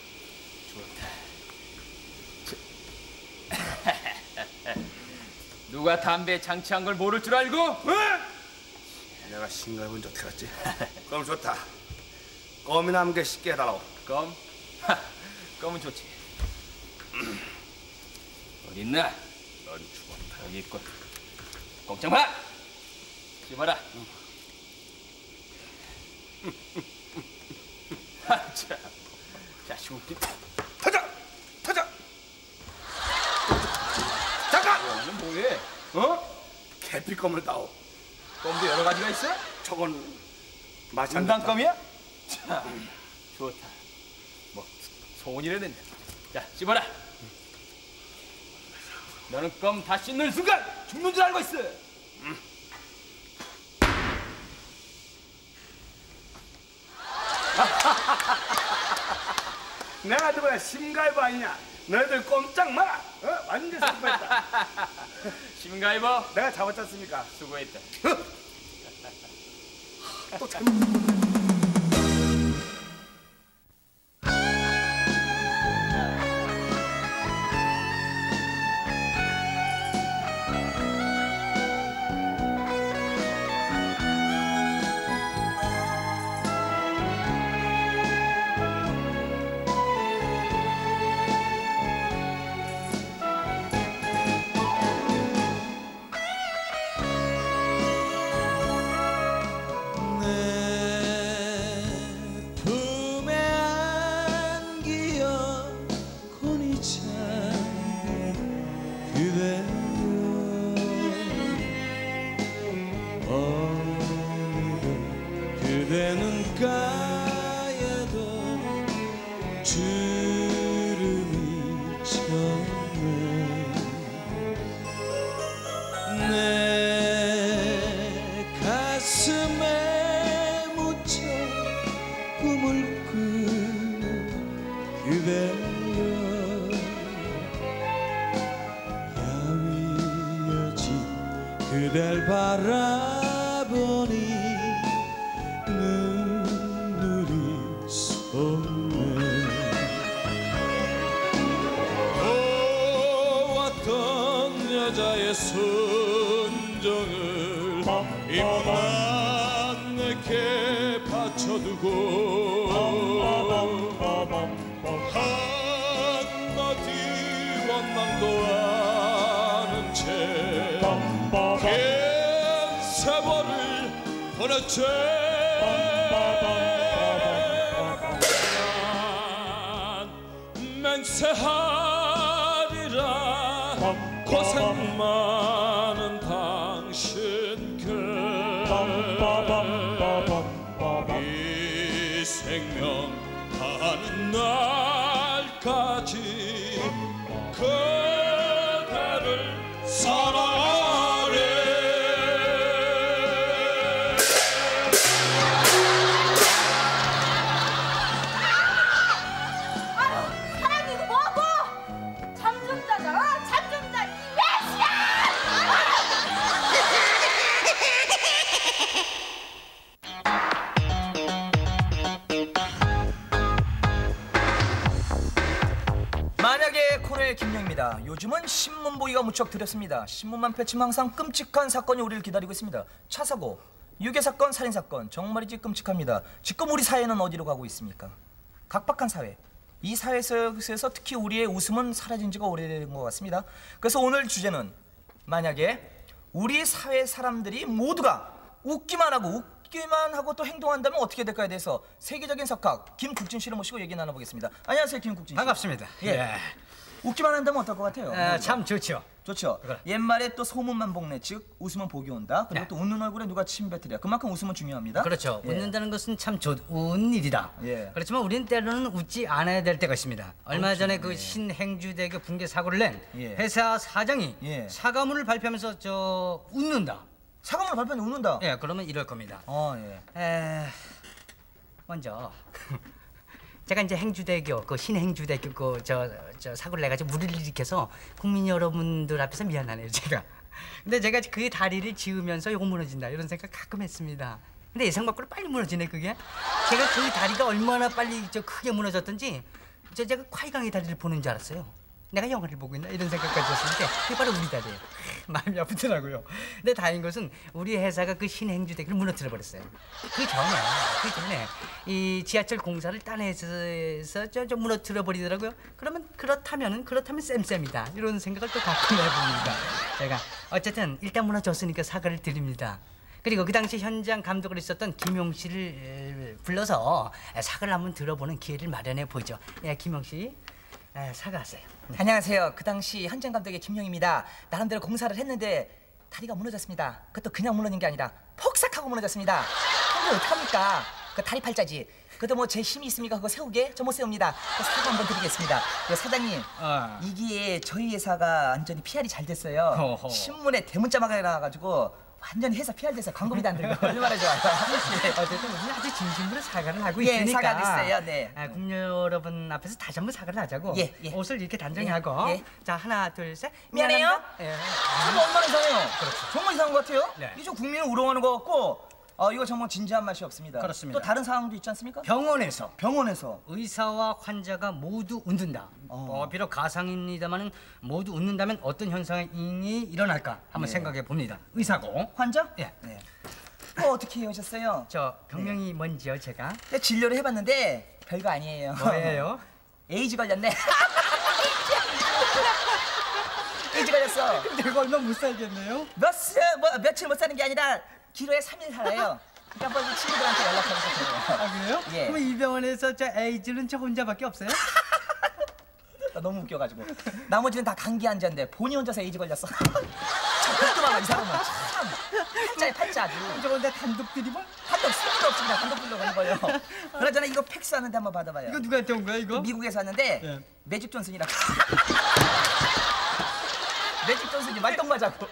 C: 누가 담배에 장치한 걸 모를 줄 알고?
A: 응? 내가 신갈본지 어떻게 알았지? 그럼 좋다. 껌이나 한 개 씻게 해달라고.
C: 껌? 하, 껌은 좋지. 어디 있나?
A: 넌 죽었다.
C: 여기 있군. 꼼짝 마! 씹어라. 하, 자, 자식 웃긴.
A: 타자! 타자! 잠깐!
C: 너는 뭐해? 어?
A: 계피껌을 따오.
C: 껌도 여러 가지가 있어?
A: 저건 맛이 안 좋다.
C: 은단껌이야? 자, 좋다. 뭐 소원이라는데. 자, 씹어라. 너는 껌 다 씹는 순간 죽는 줄 알고 있어. 음.
A: 내가 누구야 심갈보 아니냐? 너희들 꼼짝 마라. 어? 완전 슬퍼했다.
C: 심가이버
A: 내가 잡았지 않습니까?
C: 수고했다.
A: 또 잘못.
L: 그댈 바라보니 눈물이 솟네. 보았던 여자의 순정을 입만 내게 바쳐두고 한마디 원망도 않은 채 긴 세월을 보냈지. 난 맹세하리라 고생 많은 당신 곁. 이 생명 하는 날까지 그대를
M: 보기가 무척 두렵습니다. 신문만 펼치면 항상 끔찍한 사건이 우리를 기다리고 있습니다. 차 사고, 유괴 사건, 살인 사건, 정말이지 끔찍합니다. 지금 우리 사회는 어디로 가고 있습니까? 각박한 사회. 이 사회 속에서 특히 우리의 웃음은 사라진 지가 오래된 것 같습니다. 그래서 오늘 주제는 만약에 우리 사회 사람들이 모두가 웃기만 하고 웃기만 하고 또 행동한다면 어떻게 될까에 대해서 세계적인 석학 김국진 씨를 모시고 얘기 나눠보겠습니다. 안녕하세요, 김국진 씨.
N: 반갑습니다.
M: 예.
N: 예.
M: 웃기만 한다면 어떨 것 같아요?
N: 아, 참 좋죠.
M: 좋죠.
N: 그래.
M: 옛말에 또 소문만 복내, 즉 웃으면 복이 온다. 그리고
N: 네.
M: 또 웃는 얼굴에 누가 침 뱉으랴. 그만큼 웃음은 중요합니다.
N: 그렇죠.
M: 예.
N: 웃는다는 것은 참 좋은 일이다.
M: 예.
N: 그렇지만 우리는 때로는 웃지 않아야 될 때가 있습니다. 얼마
M: 그렇죠.
N: 전에 그
M: 예.
N: 신행주대교 붕괴 사고를 낸
M: 예.
N: 회사 사장이
M: 예.
N: 사과문을 발표하면서 저 웃는다.
M: 사과문을 발표하면 웃는다?
N: 예, 그러면 이럴 겁니다.
M: 어, 예.
N: 에... 먼저 제가 이제 행주대교 그 신행주대교 그저 저 사고를 내가지고 무리를 일으켜서 국민 여러분들 앞에서 미안하네요 제가. 근데 제가 그 다리를 지으면서 이거 무너진다 이런 생각 가끔 했습니다. 근데 예상 밖으로 빨리 무너지네 그게. 제가 그 다리가 얼마나 빨리 저 크게 무너졌던지 저 제가 콰이강의 다리를 보는 줄 알았어요. 내가 영화를 보고 있나 이런 생각까지 했는데 그게 바로 우리 다리예요. 마음이 아프더라고요. 근데 다행인 것은 우리 회사가 그 신행주대교를 무너뜨려 버렸어요. 그 전에 그 전에 이 지하철 공사를 딴에서 저, 저 무너뜨려 버리더라고요. 그러면 그렇다면은 그렇다면 쌤쌤이다 이런 생각을 또 가끔 해봅니다. 제가 어쨌든 일단 무너졌으니까 사과를 드립니다. 그리고 그 당시 현장 감독을 있었던 김용 씨를 불러서 사과를 한번 들어보는 기회를 마련해 보죠. 예, 김용 씨. 에, 사과하세요.
M: 네. 안녕하세요. 그 당시 현장 감독의 김용입니다. 나름대로 공사를 했는데 다리가 무너졌습니다. 그것도 그냥 무너진 게 아니라 폭삭하고 무너졌습니다. 근데 어떡합니까? 그 다리 팔자지. 그래도 뭐 제 힘이 있습니까? 그거 세우게? 저 못 세웁니다. 그 사과 한번 드리겠습니다. 그 사장님,
N: 어.
M: 이게 저희 회사가 완전히 피알이 잘 됐어요.
N: 어허.
M: 신문에 대문자막이 나와가지고 완전히 회사 피알 돼서 광고비도 안 들고 얼마나 좋아요.
N: 네, 어쨌든 우리는 아주 진심으로 사과를 하고
M: 예,
N: 있으니까
M: 사과했어요. 네.
N: 아, 국민 여러분 앞에서 다시 한번 사과를 하자고.
M: 예, 예.
N: 옷을 이렇게 단정히
M: 예,
N: 하고.
M: 예.
N: 자, 하나, 둘, 셋.
M: 미안해요.
N: 미안합니다. 예.
M: 저도 얼마나 이상해요.
N: 그렇죠.
M: 정말 이상한 것 같아요.
N: 네.
M: 이제 국민을 우롱하는 것 같고 어, 이거 정말 진지한 맛이 없습니다.
N: 그렇습니다.
M: 또 다른 상황도 있지 않습니까?
N: 병원에서
M: 병원에서
N: 의사와 환자가 모두 웃는다. 어, 비록 가상입니다만은 모두 웃는다면 어떤 현상이 일어날까 한번
M: 예.
N: 생각해 봅니다. 의사고
M: 환자?
N: 예.
M: 네. 어, 어떻게 오셨어요?
N: 저 병명이 네. 뭔지요, 제가?
M: 네, 진료를 해봤는데 별거 아니에요.
N: 뭐예요?
M: 에이즈 걸렸네. 에이즈 걸렸어.
N: 근데 이거 얼마 못 살겠네요?
M: 몇, 스- 뭐, 며칠 못 사는 게 아니라 기로에 삼 일 살아요. 그러니까 뭐 친구들한테 연락하면서 그래요.
N: 아 그래요?
M: 예.
N: 그럼 이 병원에서 저 에이즈는 저 혼자밖에 없어요?
M: 나 너무 웃겨가지고 나머지는 다 감기 환자인데 본인 혼자서 에이즈 걸렸어. 참 뜬금하다 이 사람은. 참 팔자에 팔자 아주.
N: 저거 내 단독 드리블?
M: 단독 수도 없이 그냥 단독 불러 가는 거예요. 그러잖아 이거 팩스 하는데 한번 받아봐요.
N: 이거 누구한테 온 거야 이거?
M: 미국에서 왔는데
N: 예.
M: 매직 존슨이라고. 매직 존슨이 말똥맞아고.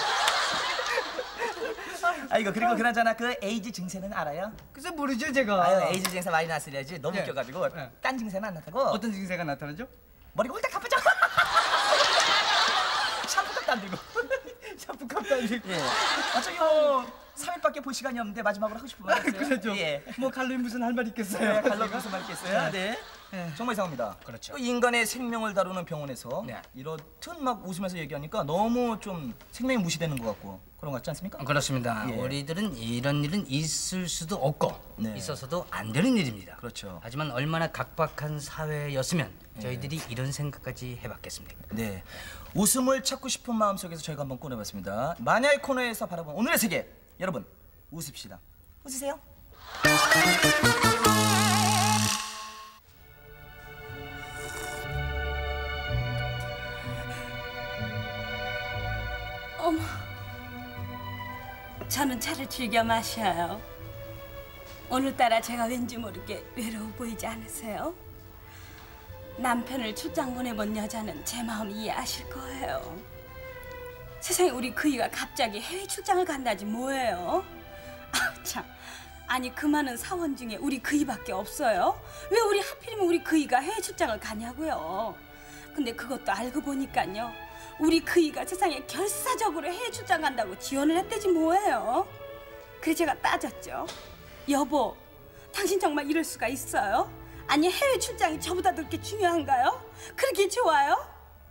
M: 아 이거 그리고 그나저나 그 에이즈 증세는 알아요?
N: 글쎄 모르죠 제가.
M: 아유 에이즈 증세 많이 났으려지 너무
N: 예.
M: 웃겨가지고
N: 예.
M: 딴 증세는 안 나타고.
N: 어떤 증세가 나타나죠?
M: 머리가 홀딱 가쁘죠? 샴푸값도 안 들고.
N: 샴푸값도 안 들고.
M: 예. 어차피 뭐 삼 일밖에 볼 시간이 없는데 마지막으로 하고 싶은 말 있어요?
N: 그렇죠.
M: 예.
N: 뭐 갈로이 무슨 할 말 있겠어요?
M: 네, 갈로 무슨 말 있겠어요? 네.
N: 예.
M: 정말 이상합니다.
N: 그렇죠.
M: 또 인간의 생명을 다루는 병원에서
N: 네.
M: 이렇듯 막 웃으면서 얘기하니까 너무 좀 생명이 무시되는 것 같고 그런 것 같지 않습니까?
N: 그렇습니다.
M: 예.
N: 우리들은 이런 일은 있을 수도 없고
M: 네.
N: 있어서도 안 되는 일입니다.
M: 그렇죠.
N: 하지만 얼마나 각박한 사회였으면 저희들이 이런 생각까지 해봤겠습니까?
M: 네. 웃음을 찾고 싶은 마음속에서 저희가 한번 꺼내봤습니다. 마녀의 코너에서 바라본 오늘의 세계. 여러분 웃읍시다. 웃으세요.
O: 어머, 저는 차를 즐겨 마셔요. 오늘따라 제가 왠지 모르게 외로워 보이지 않으세요? 남편을 출장 보내본 여자는 제 마음 이해하실 거예요. 세상에 우리 그이가 갑자기 해외 출장을 간다지 뭐예요? 아 참, 아니 그 많은 사원 중에 우리 그이밖에 없어요? 왜 우리 하필이면 우리 그이가 해외 출장을 가냐고요? 근데 그것도 알고 보니까요, 우리 그이가 세상에 결사적으로 해외 출장 간다고 지원을 했대지 뭐예요? 그래서 제가 따졌죠. 여보, 당신 정말 이럴 수가 있어요? 아니 해외 출장이 저보다 그렇게 중요한가요? 그렇게 좋아요?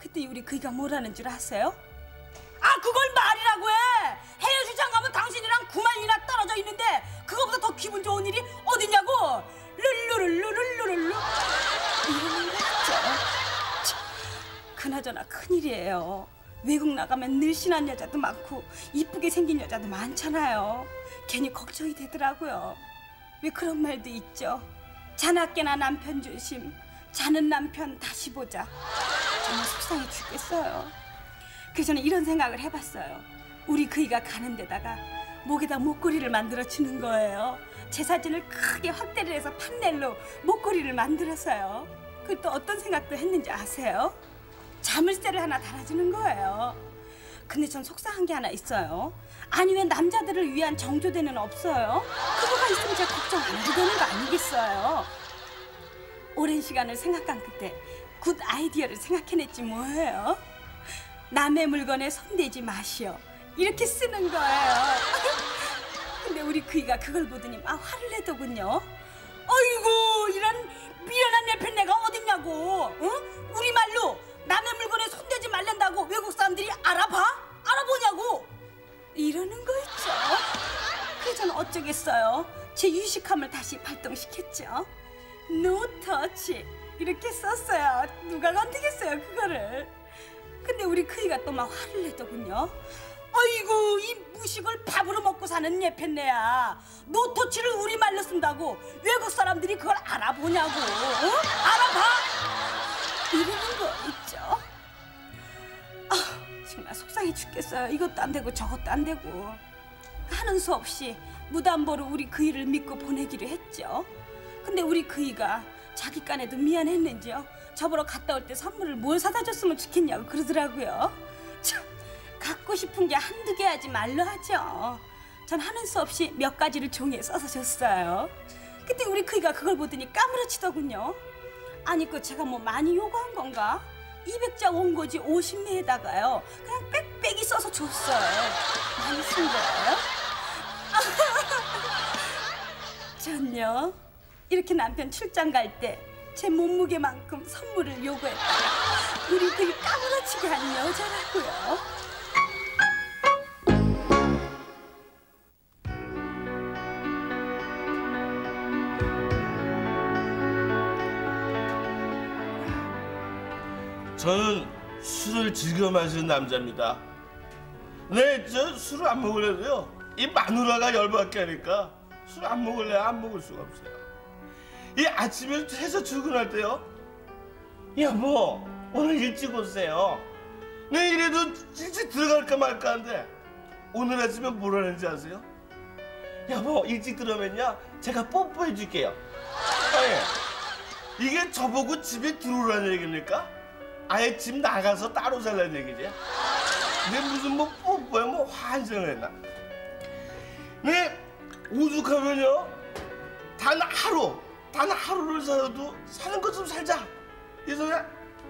O: 그때 우리 그이가 뭐라는 줄 아세요? 아 그걸 말이라고 해. 해외 출장 가면 당신이랑 구만이나 떨어져 있는데 그거보다 더 기분 좋은 일이 어딨냐고. 룰루룰루룰루룰루 이러는 거 있죠. 그나저나 큰일이에요. 외국 나가면 늘씬한 여자도 많고 이쁘게 생긴 여자도 많잖아요. 괜히 걱정이 되더라고요. 왜 그런 말도 있죠. 자나깨나 남편 조심, 자는 남편 다시 보자. 정말 속상해 죽겠어요. 그래서 저는 이런 생각을 해봤어요. 우리 그이가 가는 데다가 목에다 목걸이를 만들어 주는 거예요. 제 사진을 크게 확대를 해서 판넬로 목걸이를 만들어서요. 그 또 어떤 생각도 했는지 아세요? 자물쇠를 하나 달아주는 거예요. 근데 전 속상한 게 하나 있어요. 아니 왜 남자들을 위한 정조대는 없어요? 그거가 있으면 제가 걱정 안 해도 되는 거 아니겠어요? 오랜 시간을 생각한 끝에 굿 아이디어를 생각해냈지 뭐예요. 남의 물건에 손대지 마시오. 이렇게 쓰는 거예요. 근데 우리 그이가 그걸 보더니 막 화를 내더군요. 아이고 이런 미련한 내편내가 어딨냐고. 응? 우리말로 남의 물건에 손대지 말란다고 외국 사람들이 알아봐? 알아보냐고 이러는 거 있죠. 그래서 저는 어쩌겠어요. 제 유식함을 다시 발동시켰죠. No touch 이렇게 썼어요. 누가 건드겠어요 그거를. 근데 우리 그이가 또 막 화를 내더군요. 아이고 이 무식을 밥으로 먹고 사는 예편네야. 노터치를 우리말로 쓴다고 외국 사람들이 그걸 알아보냐고. 응? 알아봐? 이러는 거 있죠. 아 정말 속상해 죽겠어요. 이것도 안 되고 저것도 안 되고. 하는 수 없이 무담보로 우리 그이를 믿고 보내기로 했죠. 근데 우리 그이가 자기 깐에도 미안했는지요. 저보러 갔다 올 때 선물을 뭘 사다 줬으면 좋겠냐고 그러더라고요. 참 갖고 싶은 게 한두 개 하지 말로 하죠. 전 하는 수 없이 몇 가지를 종이에 써서 줬어요. 그때 우리 그이가 그걸 보더니 까무러치더군요. 아니 그 제가 뭐 많이 요구한 건가? 이백 자 원고지 오십 매에다가요 그냥 빽빽이 써서 줬어요. 많이 쓴 거예요? 전요 이렇게 남편 출장 갈 때 제 몸무게만큼 선물을 요구했다가 우리 그이 까무러치게 한 여자라고요.
P: 저는 술을 즐겨 마시는 남자입니다. 네, 저 술을 안 먹으려도요. 이 마누라가 열받게 하니까 술 안 먹을래 안 먹을 수가 없어요. 이 아침에 회사 출근할 때요. 여보, 오늘 일찍 오세요. 네, 이래도 일찍 들어갈까 말까 한데 오늘 아침에 뭐라는지 아세요? 여보, 일찍 들어오면요 제가 뽀뽀해 줄게요. 아니, 이게 저보고 집에 들어오라는 얘기입니까? 아예 집 나가서 따로 살라는 얘기지. 근데 무슨 뭐 뽀뽀야 뭐 환장을 했나. 네, 오죽하면요 단 하루 단 하루를 살아도 사는 것 좀 살자. 그래서 그냥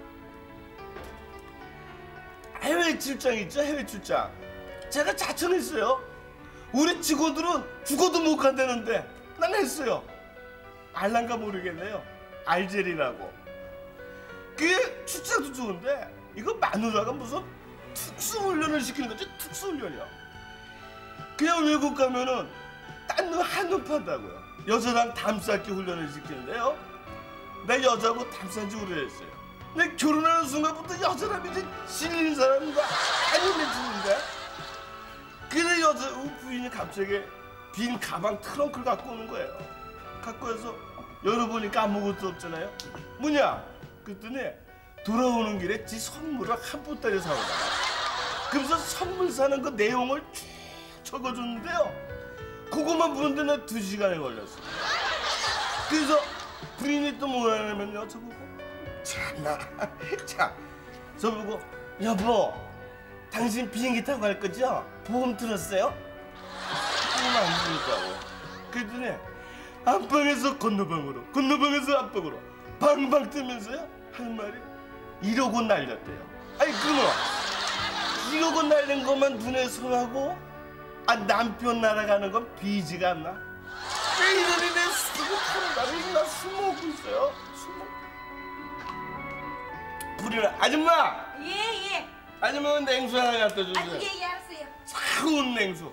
P: 해외 출장 있죠. 해외 출장 제가 자청했어요. 우리 직원들은 죽어도 못 간다는데 난 했어요. 알란가 모르겠네요. 알제리라고. 그게 출장도 좋은데 이거 마누라가 무슨 특수훈련을 시키는 거지. 특수훈련이요. 그냥 외국 가면은 딴 놈 한눈 판다고요. 여자랑 담쌓기 훈련을 시키는데요. 내 여자하고 담쌓은 지 오래됐어요. 내 결혼하는 순간부터 여자라면 이제 질리는 사람인가 아니면 주는데. 근데 여자 부인이 갑자기 빈 가방 트렁크를 갖고 오는 거예요. 갖고 와서 열어보니까 아무것도 없잖아요. 뭐냐? 그랬더니 돌아오는 길에 지 선물을 한 보따리 사오더라. 그래서 선물 사는 그 내용을 쭉 적어줬는데요. 그것만 보는데 나 두 시간이 걸렸어. 그래서 부인이 또 뭐라냐면요. 저보고 참나 참 저보고 여보 당신 비행기 타고 갈 거죠? 보험 들었어요? 보험 안 들었다고. 그랬더니 안방에서 건너방으로 건너방에서 안방으로 방방 뜨면서요 하는 말이 일억 원 날렸대요. 아니 그놈 일억 원 날린 것만 눈에 선하고 아 남편 날아가는 건 비지가 않나? 왜 이러니 내 술을 타는 날에 나술 먹고 있어요. 술 먹. 부리는 아줌마
O: 예, 예.
P: 아니면 냉수 하나 갖다 주세요.
O: 아, 예, 예, 알았어요.
P: 차가운 냉수.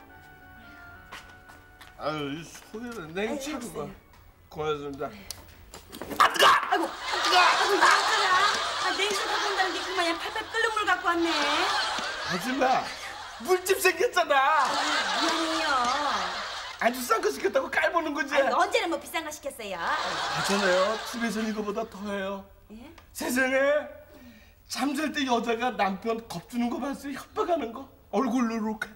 P: 아유, 이 속에는 냉차가. 고맙습니다.
O: 아, 뜨거! 아이고, 아, 뜨거! 아이고, 나왔잖아. 아, 냉수 갖고 온다는 게 그만 팔팔 끓는 물 갖고 왔네.
P: 하지마. 물집 생겼잖아.
O: 미안해요.
P: 아주 싼 거 시켰다고 깔보는 거지.
O: 아니, 언제는 뭐 비싼 거 시켰어요?
P: 괜찮아요. 집에서 이거보다 더해요.
O: 예?
P: 세상에 잠잘 때 여자가 남편 겁주는 거 봤어요? 협박하는 거? 얼굴 누룩해.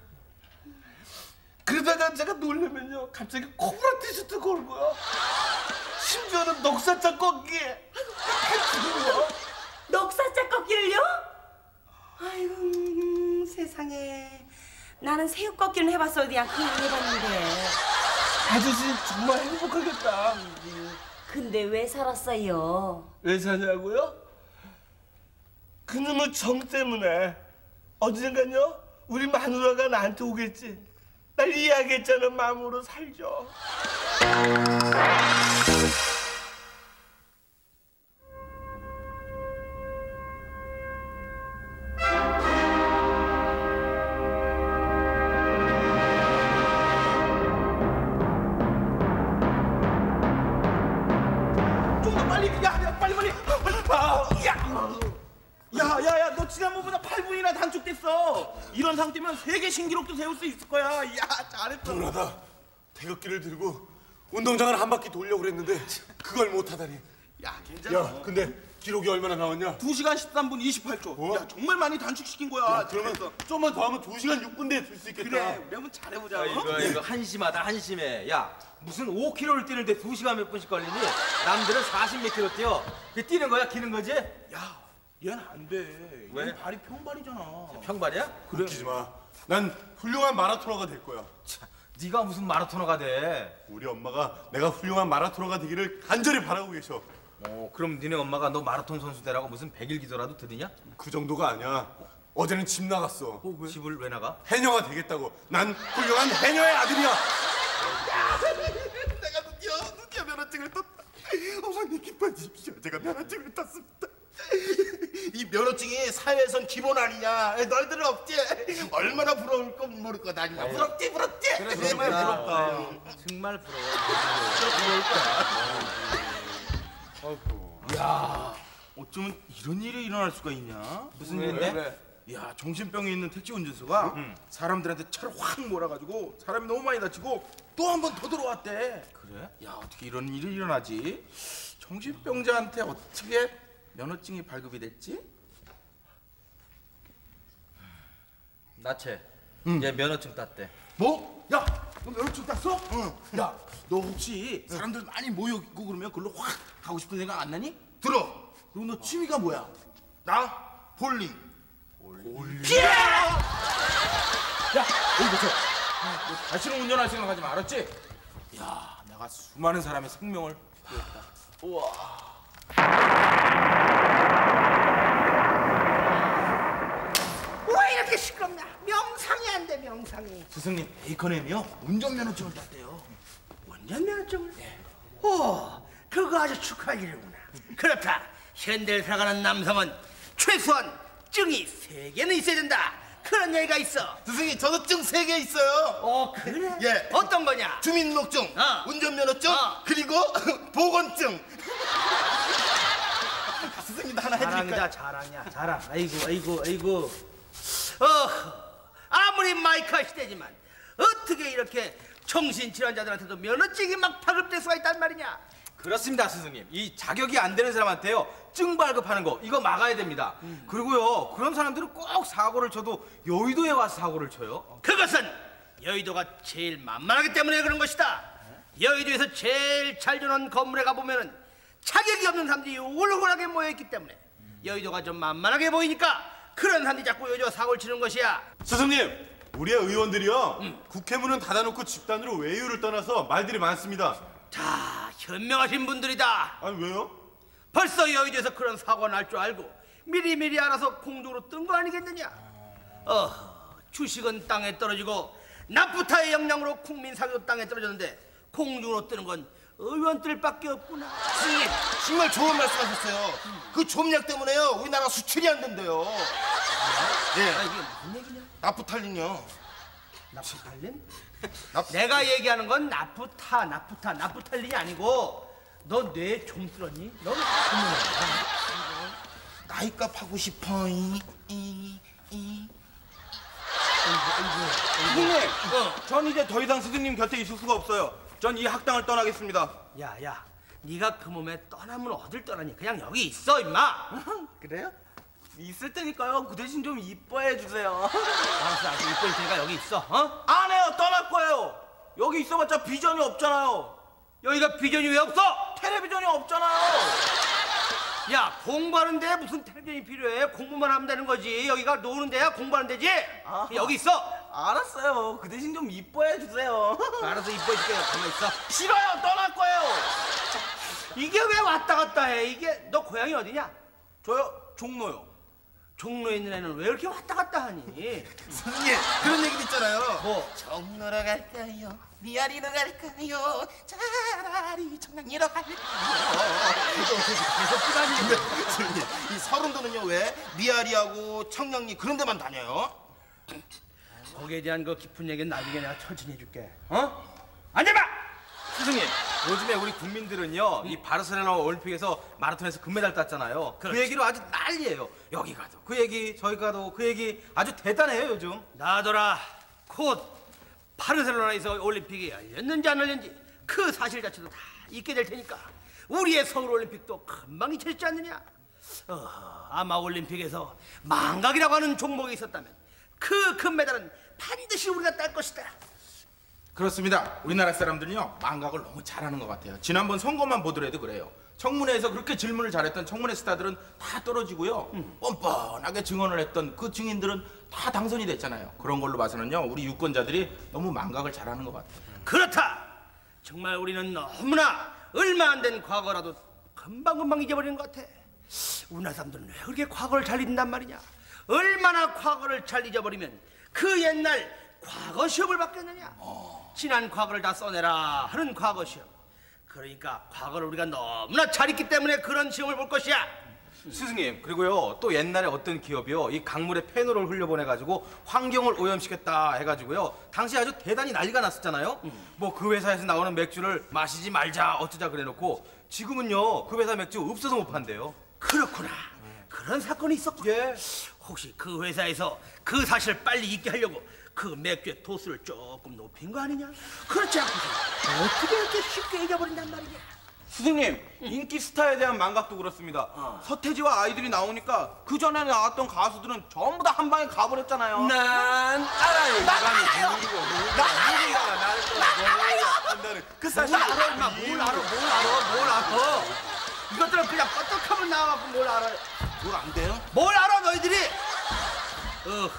P: 그러다가 제가 놀려면요 갑자기 코브라 티셔츠 걸고요. 심지어는 넉사자 꺾기에 팔찌고요.
O: 넉사자 꺾기를요? 아이고, 음, 세상에. 나는 새우 꺾기는 해봤어. 그냥 그냥 해봤는데.
P: 아저씨 정말 행복하겠다.
O: 근데 왜 살았어요?
P: 왜 사냐고요? 그놈의 정 때문에 언젠간요 우리 마누라가 나한테 오겠지. 날 이해하겠다는 마음으로 살죠.
G: 좀 더 빨리 야, 야 빨리 빨리 빨리 아, 야. 야, 야, 야, 너 지난번보다 팔 분이나 단축됐어. 이런 상태면 세계 신기록도 세울 수 있을 거야. 야, 잘했어.
P: 불안하다. 태극기를 들고 운동장을 한 바퀴 돌려고 그랬는데 그걸 못하다니.
G: 야, 괜찮아.
P: 야, 근데 기록이 얼마나 나왔냐?
G: 두 시간 십삼 분 이십팔 초.
P: 어?
G: 야, 정말 많이 단축시킨 거야.
P: 야, 그러면 좀만 더 하면 두 시간 육 분 내에 들 수 있겠다.
G: 그래, 우리 한번 잘해보자.
B: 야, 이거 이거 한심하다 한심해. 야 무슨 오 킬로미터를 뛰는데 두 시간 몇 분씩 걸리니? 남들은 사십 몇 킬로 뛰어. 그 뛰는 거야 기는 거지?
G: 야, 얘는 안 돼.
B: 왜?
G: 얘는 발이 평발이잖아.
B: 평발이야?
P: 그래. 웃기지 마. 난 훌륭한 마라토너가 될 거야.
B: 차, 네가 무슨 마라토너가 돼?
P: 우리 엄마가 내가 훌륭한 마라토너가 되기를 간절히 바라고 계셔.
B: 어, 그럼 니네 엄마가 너 마라톤 선수 되라고 무슨 백일 기도라도 드리냐?
P: 그 정도가 아니야. 어제는 집 나갔어.
B: 어, 왜? 집을 왜 나가?
P: 해녀가 되겠다고. 난 훌륭한 해녀의 아들이야.
G: 내가 드디어 드디어 면허증을 떴다. 어머니 기뻐하십시오. 제가 면허증을 땄습니다. 이 면허증이 사회에선 기본 아니냐. 너희들은 없지. 얼마나 부러울 건 모를 거다. 아니야. 부럽지 부럽지.
B: 그래 정말 부럽다. 정말 부러워.
G: 아이고. 야, 어쩌면 이런 일이 일어날 수가 있냐?
B: 무슨 일인데?
G: 그래. 야, 정신병이 있는 택시 운전수가
B: 응.
G: 사람들한테 차를 확 몰아가지고 사람이 너무 많이 다치고 또 한 번 더 들어왔대.
B: 그래?
G: 야, 어떻게 이런 일이 일어나지? 정신병자한테 어떻게 면허증이 발급이 됐지?
B: 나채. 응. 얘 면허증 땄대.
G: 뭐? 야, 너 면허증 땄어? 응. 야, 너 혹시 사람들 많이 모여있고 그러면 그걸로 확 가고 싶은 생각 안 나니? 들어. 그리고 너 취미가 뭐야? 나 볼링. 볼링. 야, 여기 보자. 너 다시는 운전할 생각하지 마, 알았지? 야, 내가 수많은 사람의 생명을 구했다. 우와.
Q: 왜 이렇게 시끄럽냐? 명상이 안 돼, 명상이.
G: 스승님, 베이컨햄이요 운전면허증을 땄대요.
Q: 운전면허증을? 네. 오, 그거 아주 축하할 일이구나. 그렇다. 현대를 살아가는 남성은 최소한 증이 세 개는 있어야 된다. 그런 얘기가 있어.
G: 스승님, 저도 증 세 개 있어요.
Q: 어, 그래?
G: 예.
Q: 어떤 거냐?
G: 주민등록증,
Q: 어.
G: 운전면허증,
Q: 어.
G: 그리고 보건증. 스승님 하나 해드릴까요?
Q: 자랑이다, 자랑이야. 자랑. 아이고, 아이고, 아이고. 어, 아무리 마이카 시대지만 어떻게 이렇게 정신질환자들한테도 면허증이 막 발급될 수가 있단 말이냐?
B: 그렇습니다, 스승님. 이 자격이 안 되는 사람한테요 증 발급하는 거 이거 막아야 됩니다. 음. 그리고요 그런 사람들은 꼭 사고를 쳐도 여의도에 와서 사고를 쳐요.
Q: 그것은 여의도가 제일 만만하기 때문에 그런 것이다. 여의도에서 제일 잘 주는 건물에 가보면은 자격이 없는 사람들이 울울하게 모여있기 때문에 여의도가 좀 만만하게 보이니까 그런 사람들이 자꾸 여의도가 사고를 치는 것이야.
P: 스승님, 우리의 의원들이요 음. 국회문은 닫아놓고 집단으로 외유를 떠나서 말들이 많습니다.
Q: 자, 현명하신 분들이다.
P: 아니 왜요?
Q: 벌써 여의도에서 그런 사고가 날 줄 알고 미리미리 알아서 공중으로 뜬 거 아니겠느냐? 어, 주식은 땅에 떨어지고 나프타의 영향으로 국민 사교도 땅에 떨어졌는데 공중으로 뜨는 건 의원들밖에 없구나.
P: 스님 정말 좋은 말씀하셨어요. 그 좀약 때문에요 우리나라 수출이 안 된대요. 예.
Q: 아, 이게 무슨 얘기냐?
P: 나프탈린요.
Q: 나프탈린? 내가 얘기하는 건 나프타, 나프타, 나프탈린이 아니고 너 뇌 좀 쓸었니? 너
P: 나이값 하고 싶어. 이, 이, 이.
G: 스승님, 전 이제 더 이상 스승님 곁에 있을 수가 없어요. 전 이 학당을 떠나겠습니다.
Q: 야, 야, 네가 그 몸에 떠나면 어딜 떠나니? 그냥 여기 있어, 임마.
G: 그래요? 있을 테니까요. 그 대신 좀 이뻐해 주세요.
Q: 알았어, 알았어. 이뻐할 테니까 여기 있어. 어?
G: 안 해요. 떠날 거예요. 여기 있어봤자 비전이 없잖아요.
Q: 여기가 비전이 왜 없어?
G: 텔레비전이 없잖아요.
Q: 야, 공부하는 데 무슨 텔레비전이 필요해? 공부만 하면 되는 거지. 여기가 노는 데야 공부하는 데지?
G: 아,
Q: 여기 있어.
G: 알았어요. 그 대신 좀 이뻐해 주세요.
Q: 알아서 이뻐해줄게. 가만히 있어.
G: 싫어요. 떠날 거예요.
Q: 이게 왜 왔다 갔다 해? 이게 너 고향이 어디냐?
G: 저요? 종로요.
Q: 종로에 있는 애는 왜 이렇게 왔다 갔다 하니?
P: 스님 그런 얘기도 있잖아요.
Q: 뭐?
P: 종로로 갈까요? 미아리로 갈까요? 차라리 청량리로 갈까요?
Q: 계속 부담이.
P: 스님 이 서른도는요 왜 미아리하고 청량리 그런 데만 다녀요?
Q: 거기에 대한 그 깊은 얘기는 나중에 내가 천천히 해줄게. 어? 앉아봐!
B: 스승님, 요즘에 우리 국민들은요 이 바르셀로나 올림픽에서 마라톤에서 금메달 땄잖아요. 그
Q: 그렇지.
B: 얘기로 아주 난리예요. 여기 가도 그 얘기, 저기 가도 그 얘기 아주 대단해요 요즘.
Q: 나더라 곧 바르셀로나에서 올림픽이 열렸는지 안 열렸는지 그 사실 자체도 다 잊게 될 테니까 우리의 서울 올림픽도 금방 잊혀지지 않느냐? 어, 아마 올림픽에서 망각이라고 하는 종목이 있었다면 그 금메달은 반드시 우리가 딸 것이다.
G: 그렇습니다. 우리나라 사람들은요 망각을 너무 잘하는 것 같아요. 지난번 선거만 보더라도 그래요. 청문회에서 그렇게 질문을 잘했던 청문회 스타들은 다 떨어지고요. 음. 뻔뻔하게 증언을 했던 그 증인들은 다 당선이 됐잖아요. 그런 걸로 봐서는요 우리 유권자들이 너무 망각을 잘하는 것 같아요.
Q: 그렇다. 정말 우리는 너무나 얼마 안 된 과거라도 금방금방 잊어버리는 것 같아. 우리나라 사람들은 왜 그렇게 과거를 잘 잊는단 말이냐? 얼마나 과거를 잘 잊어버리면 그 옛날 과거 시험을 받겠느냐? 어. 지난 과거를 다 써내라 하는 과거 시험. 그러니까 과거를 우리가 너무나 잘 잊기 때문에 그런 시험을 볼 것이야.
B: 스승님, 그리고요 또 옛날에 어떤 기업이요 이 강물에 페놀을 흘려보내가지고 환경을 오염시켰다 해가지고요 당시 아주 대단히 난리가 났었잖아요. 음. 뭐 그 회사에서 나오는 맥주를 마시지 말자 어쩌자 그래놓고 지금은요 그 회사 맥주 없어서 못 판대요.
Q: 그렇구나. 음. 그런 사건이 있었구나.
B: 예.
Q: 혹시 그 회사에서 그 사실을 빨리 잊게 하려고 그 맥주의 도수를 조금 높인 거 아니냐? 그렇지 않고서 어떻게 이렇게 쉽게 잊어버린단 말이냐?
G: 스승님, 인기 스타에 대한 망각도 그렇습니다.
Q: 어.
G: 서태지와 아이들이 나오니까 그 전에 나왔던 가수들은 전부 다 한 방에 가버렸잖아요.
Q: 난 알아요.
G: 난 알아요.
Q: 난 알아요. 난 알아요.
G: 그 사실
Q: 뭘 알아, 임마. 뭘 알아, 뭘 알아, 뭘 알아. 이것들은 그냥 껐떡하면 나와갖고 뭘 알아요.
P: 뭘 안 돼요?
Q: 뭘 알아, 너희들이? 어,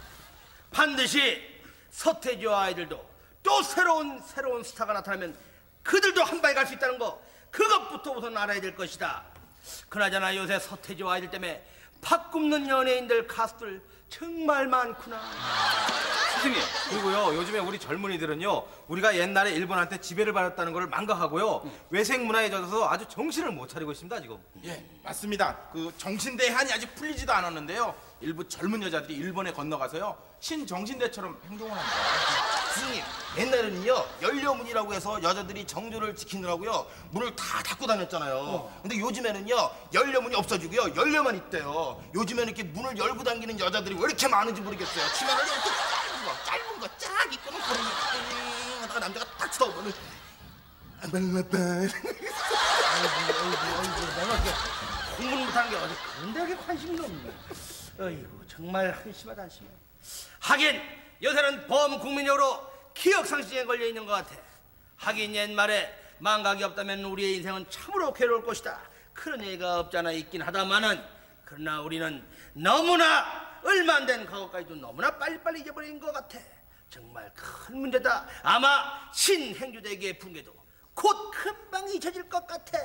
Q: 반드시 서태지와 아이들도 또 새로운 새로운 스타가 나타나면 그들도 한 방에 갈 수 있다는 거 그것부터 우선 알아야 될 것이다. 그나저나 요새 서태지와 아이들 때문에 팍 굽는 연예인들 가수들 정말 많구나.
B: 스승님, 그리고요 요즘에 우리 젊은이들은요 우리가 옛날에 일본한테 지배를 받았다는 걸 망각하고요 음. 외색 문화에 젖어서 아주 정신을 못 차리고 있습니다 지금.
G: 예, 맞습니다. 그 정신대한이 아직 풀리지도 않았는데요. 일부 젊은 여자들이 일본에 건너가서요 신정신대처럼 행동을 합니다.
P: 스승님, 옛날에는요 연료문이라고 해서 여자들이 정조를 지키느라고요 문을 다 닫고 다녔잖아요. 어. 근데 요즘에는요 연료문이 없어지고요 연료만 있대요. 요즘에는 이렇게 문을 열고 다니는 여자들이 왜 이렇게 많은지 모르겠어요. 치마를 이렇게 짧은 거 짧은 거 쫙 입고는 그런 하다가 남자가 딱 쳐다보면 안 발랐다.
Q: 내가 공부를 못하는 게 어디 그런 데 이렇게 관심이 없네. 어이구 정말 한심하다 한심해. 하긴 요새는 범국민적으로 기억상실증에 걸려있는 것 같아. 하긴 옛말에 망각이 없다면 우리의 인생은 참으로 괴로울 것이다 그런 얘기가 없잖아 있긴 하다마는 그러나 우리는 너무나 얼마 안 된 과거까지도 너무나 빨리빨리 잊어버린 것 같아. 정말 큰 문제다. 아마 신행주대교의 붕괴도 곧 금방 잊혀질 것 같아.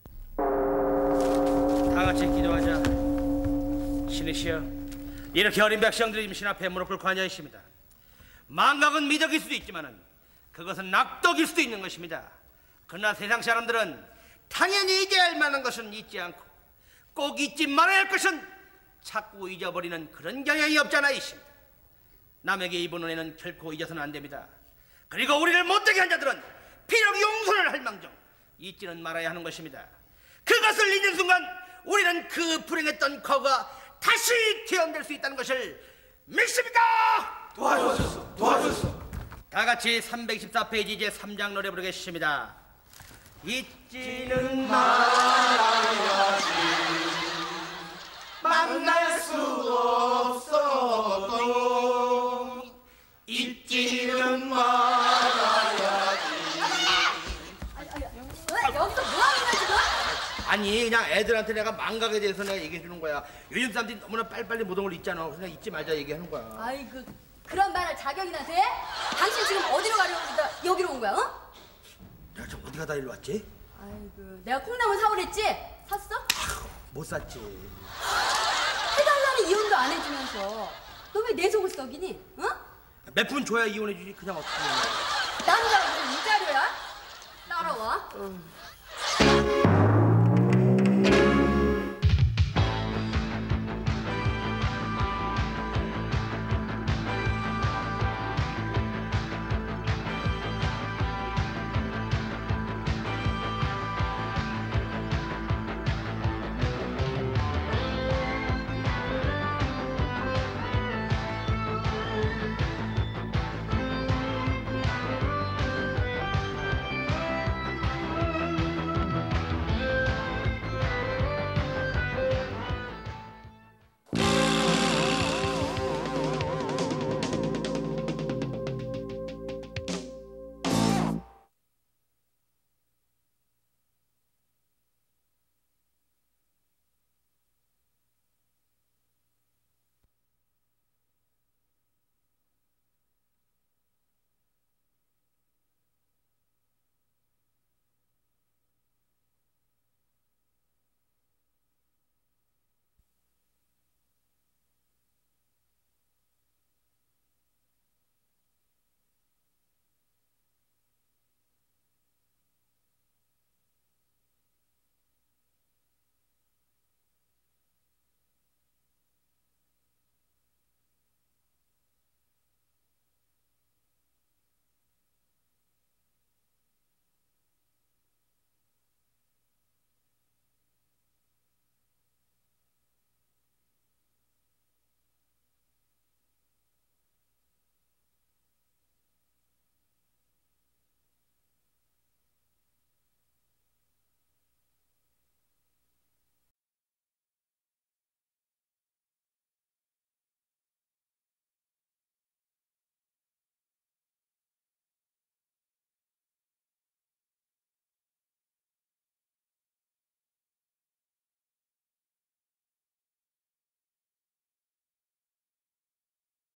Q: 다 같이 기도하자. 신이시여, 이렇게 어린 백성들이 신 앞에 무릎 꿇고 앉아 있습니다. 망각은 미덕일 수도 있지만은 그것은 낙덕일 수도 있는 것입니다. 그러나 세상 사람들은 당연히 잊어야 할 만한 것은 잊지 않고 꼭 잊지 말아야 할 것은 자꾸 잊어버리는 그런 경향이 없잖아 있습니다. 남에게 입은 은혜는 결코 잊어서는 안 됩니다. 그리고 우리를 못되게 한 자들은 비록 용서를 할 망정 잊지는 말아야 하는 것입니다. 그것을 잊은 순간 우리는 그 불행했던 과거가 다시 태어날 수 있다는 것을 믿습니다.
G: 도와줬어, 도와줬어.
Q: 다 같이 삼백십사 페이지 제삼 장 노래 부르겠습니다. 잊지는 말아야지
G: 만날 수 없어도 잊지는 말아야지.
E: 왜? 여기서 뭐 하는 거야 지금?
Q: 아니 그냥 애들한테 내가 망각에 대해서 내가 얘기해 주는 거야. 요즘 사람들이 너무나 빨리빨리 모든 걸 잊잖아. 그래서 잊지 말자 얘기하는 거야.
E: 아이고 그런 말할 자격이나 돼? 당신 지금 어디로 가려고 그러다 여기로 온 거야? 어?
Q: 내가 좀 어디 가다 일로 왔지?
E: 아이고 내가 콩나물 사오랬지? 샀어?
Q: 못 샀지.
E: 해달라는 이혼도 안 해주면서 너 왜 내 속을 썩이니? 어?
Q: 몇 푼 줘야 이혼해 주지. 그냥 어떻게 해.
E: 남자가 무슨 이자료야? 따라와.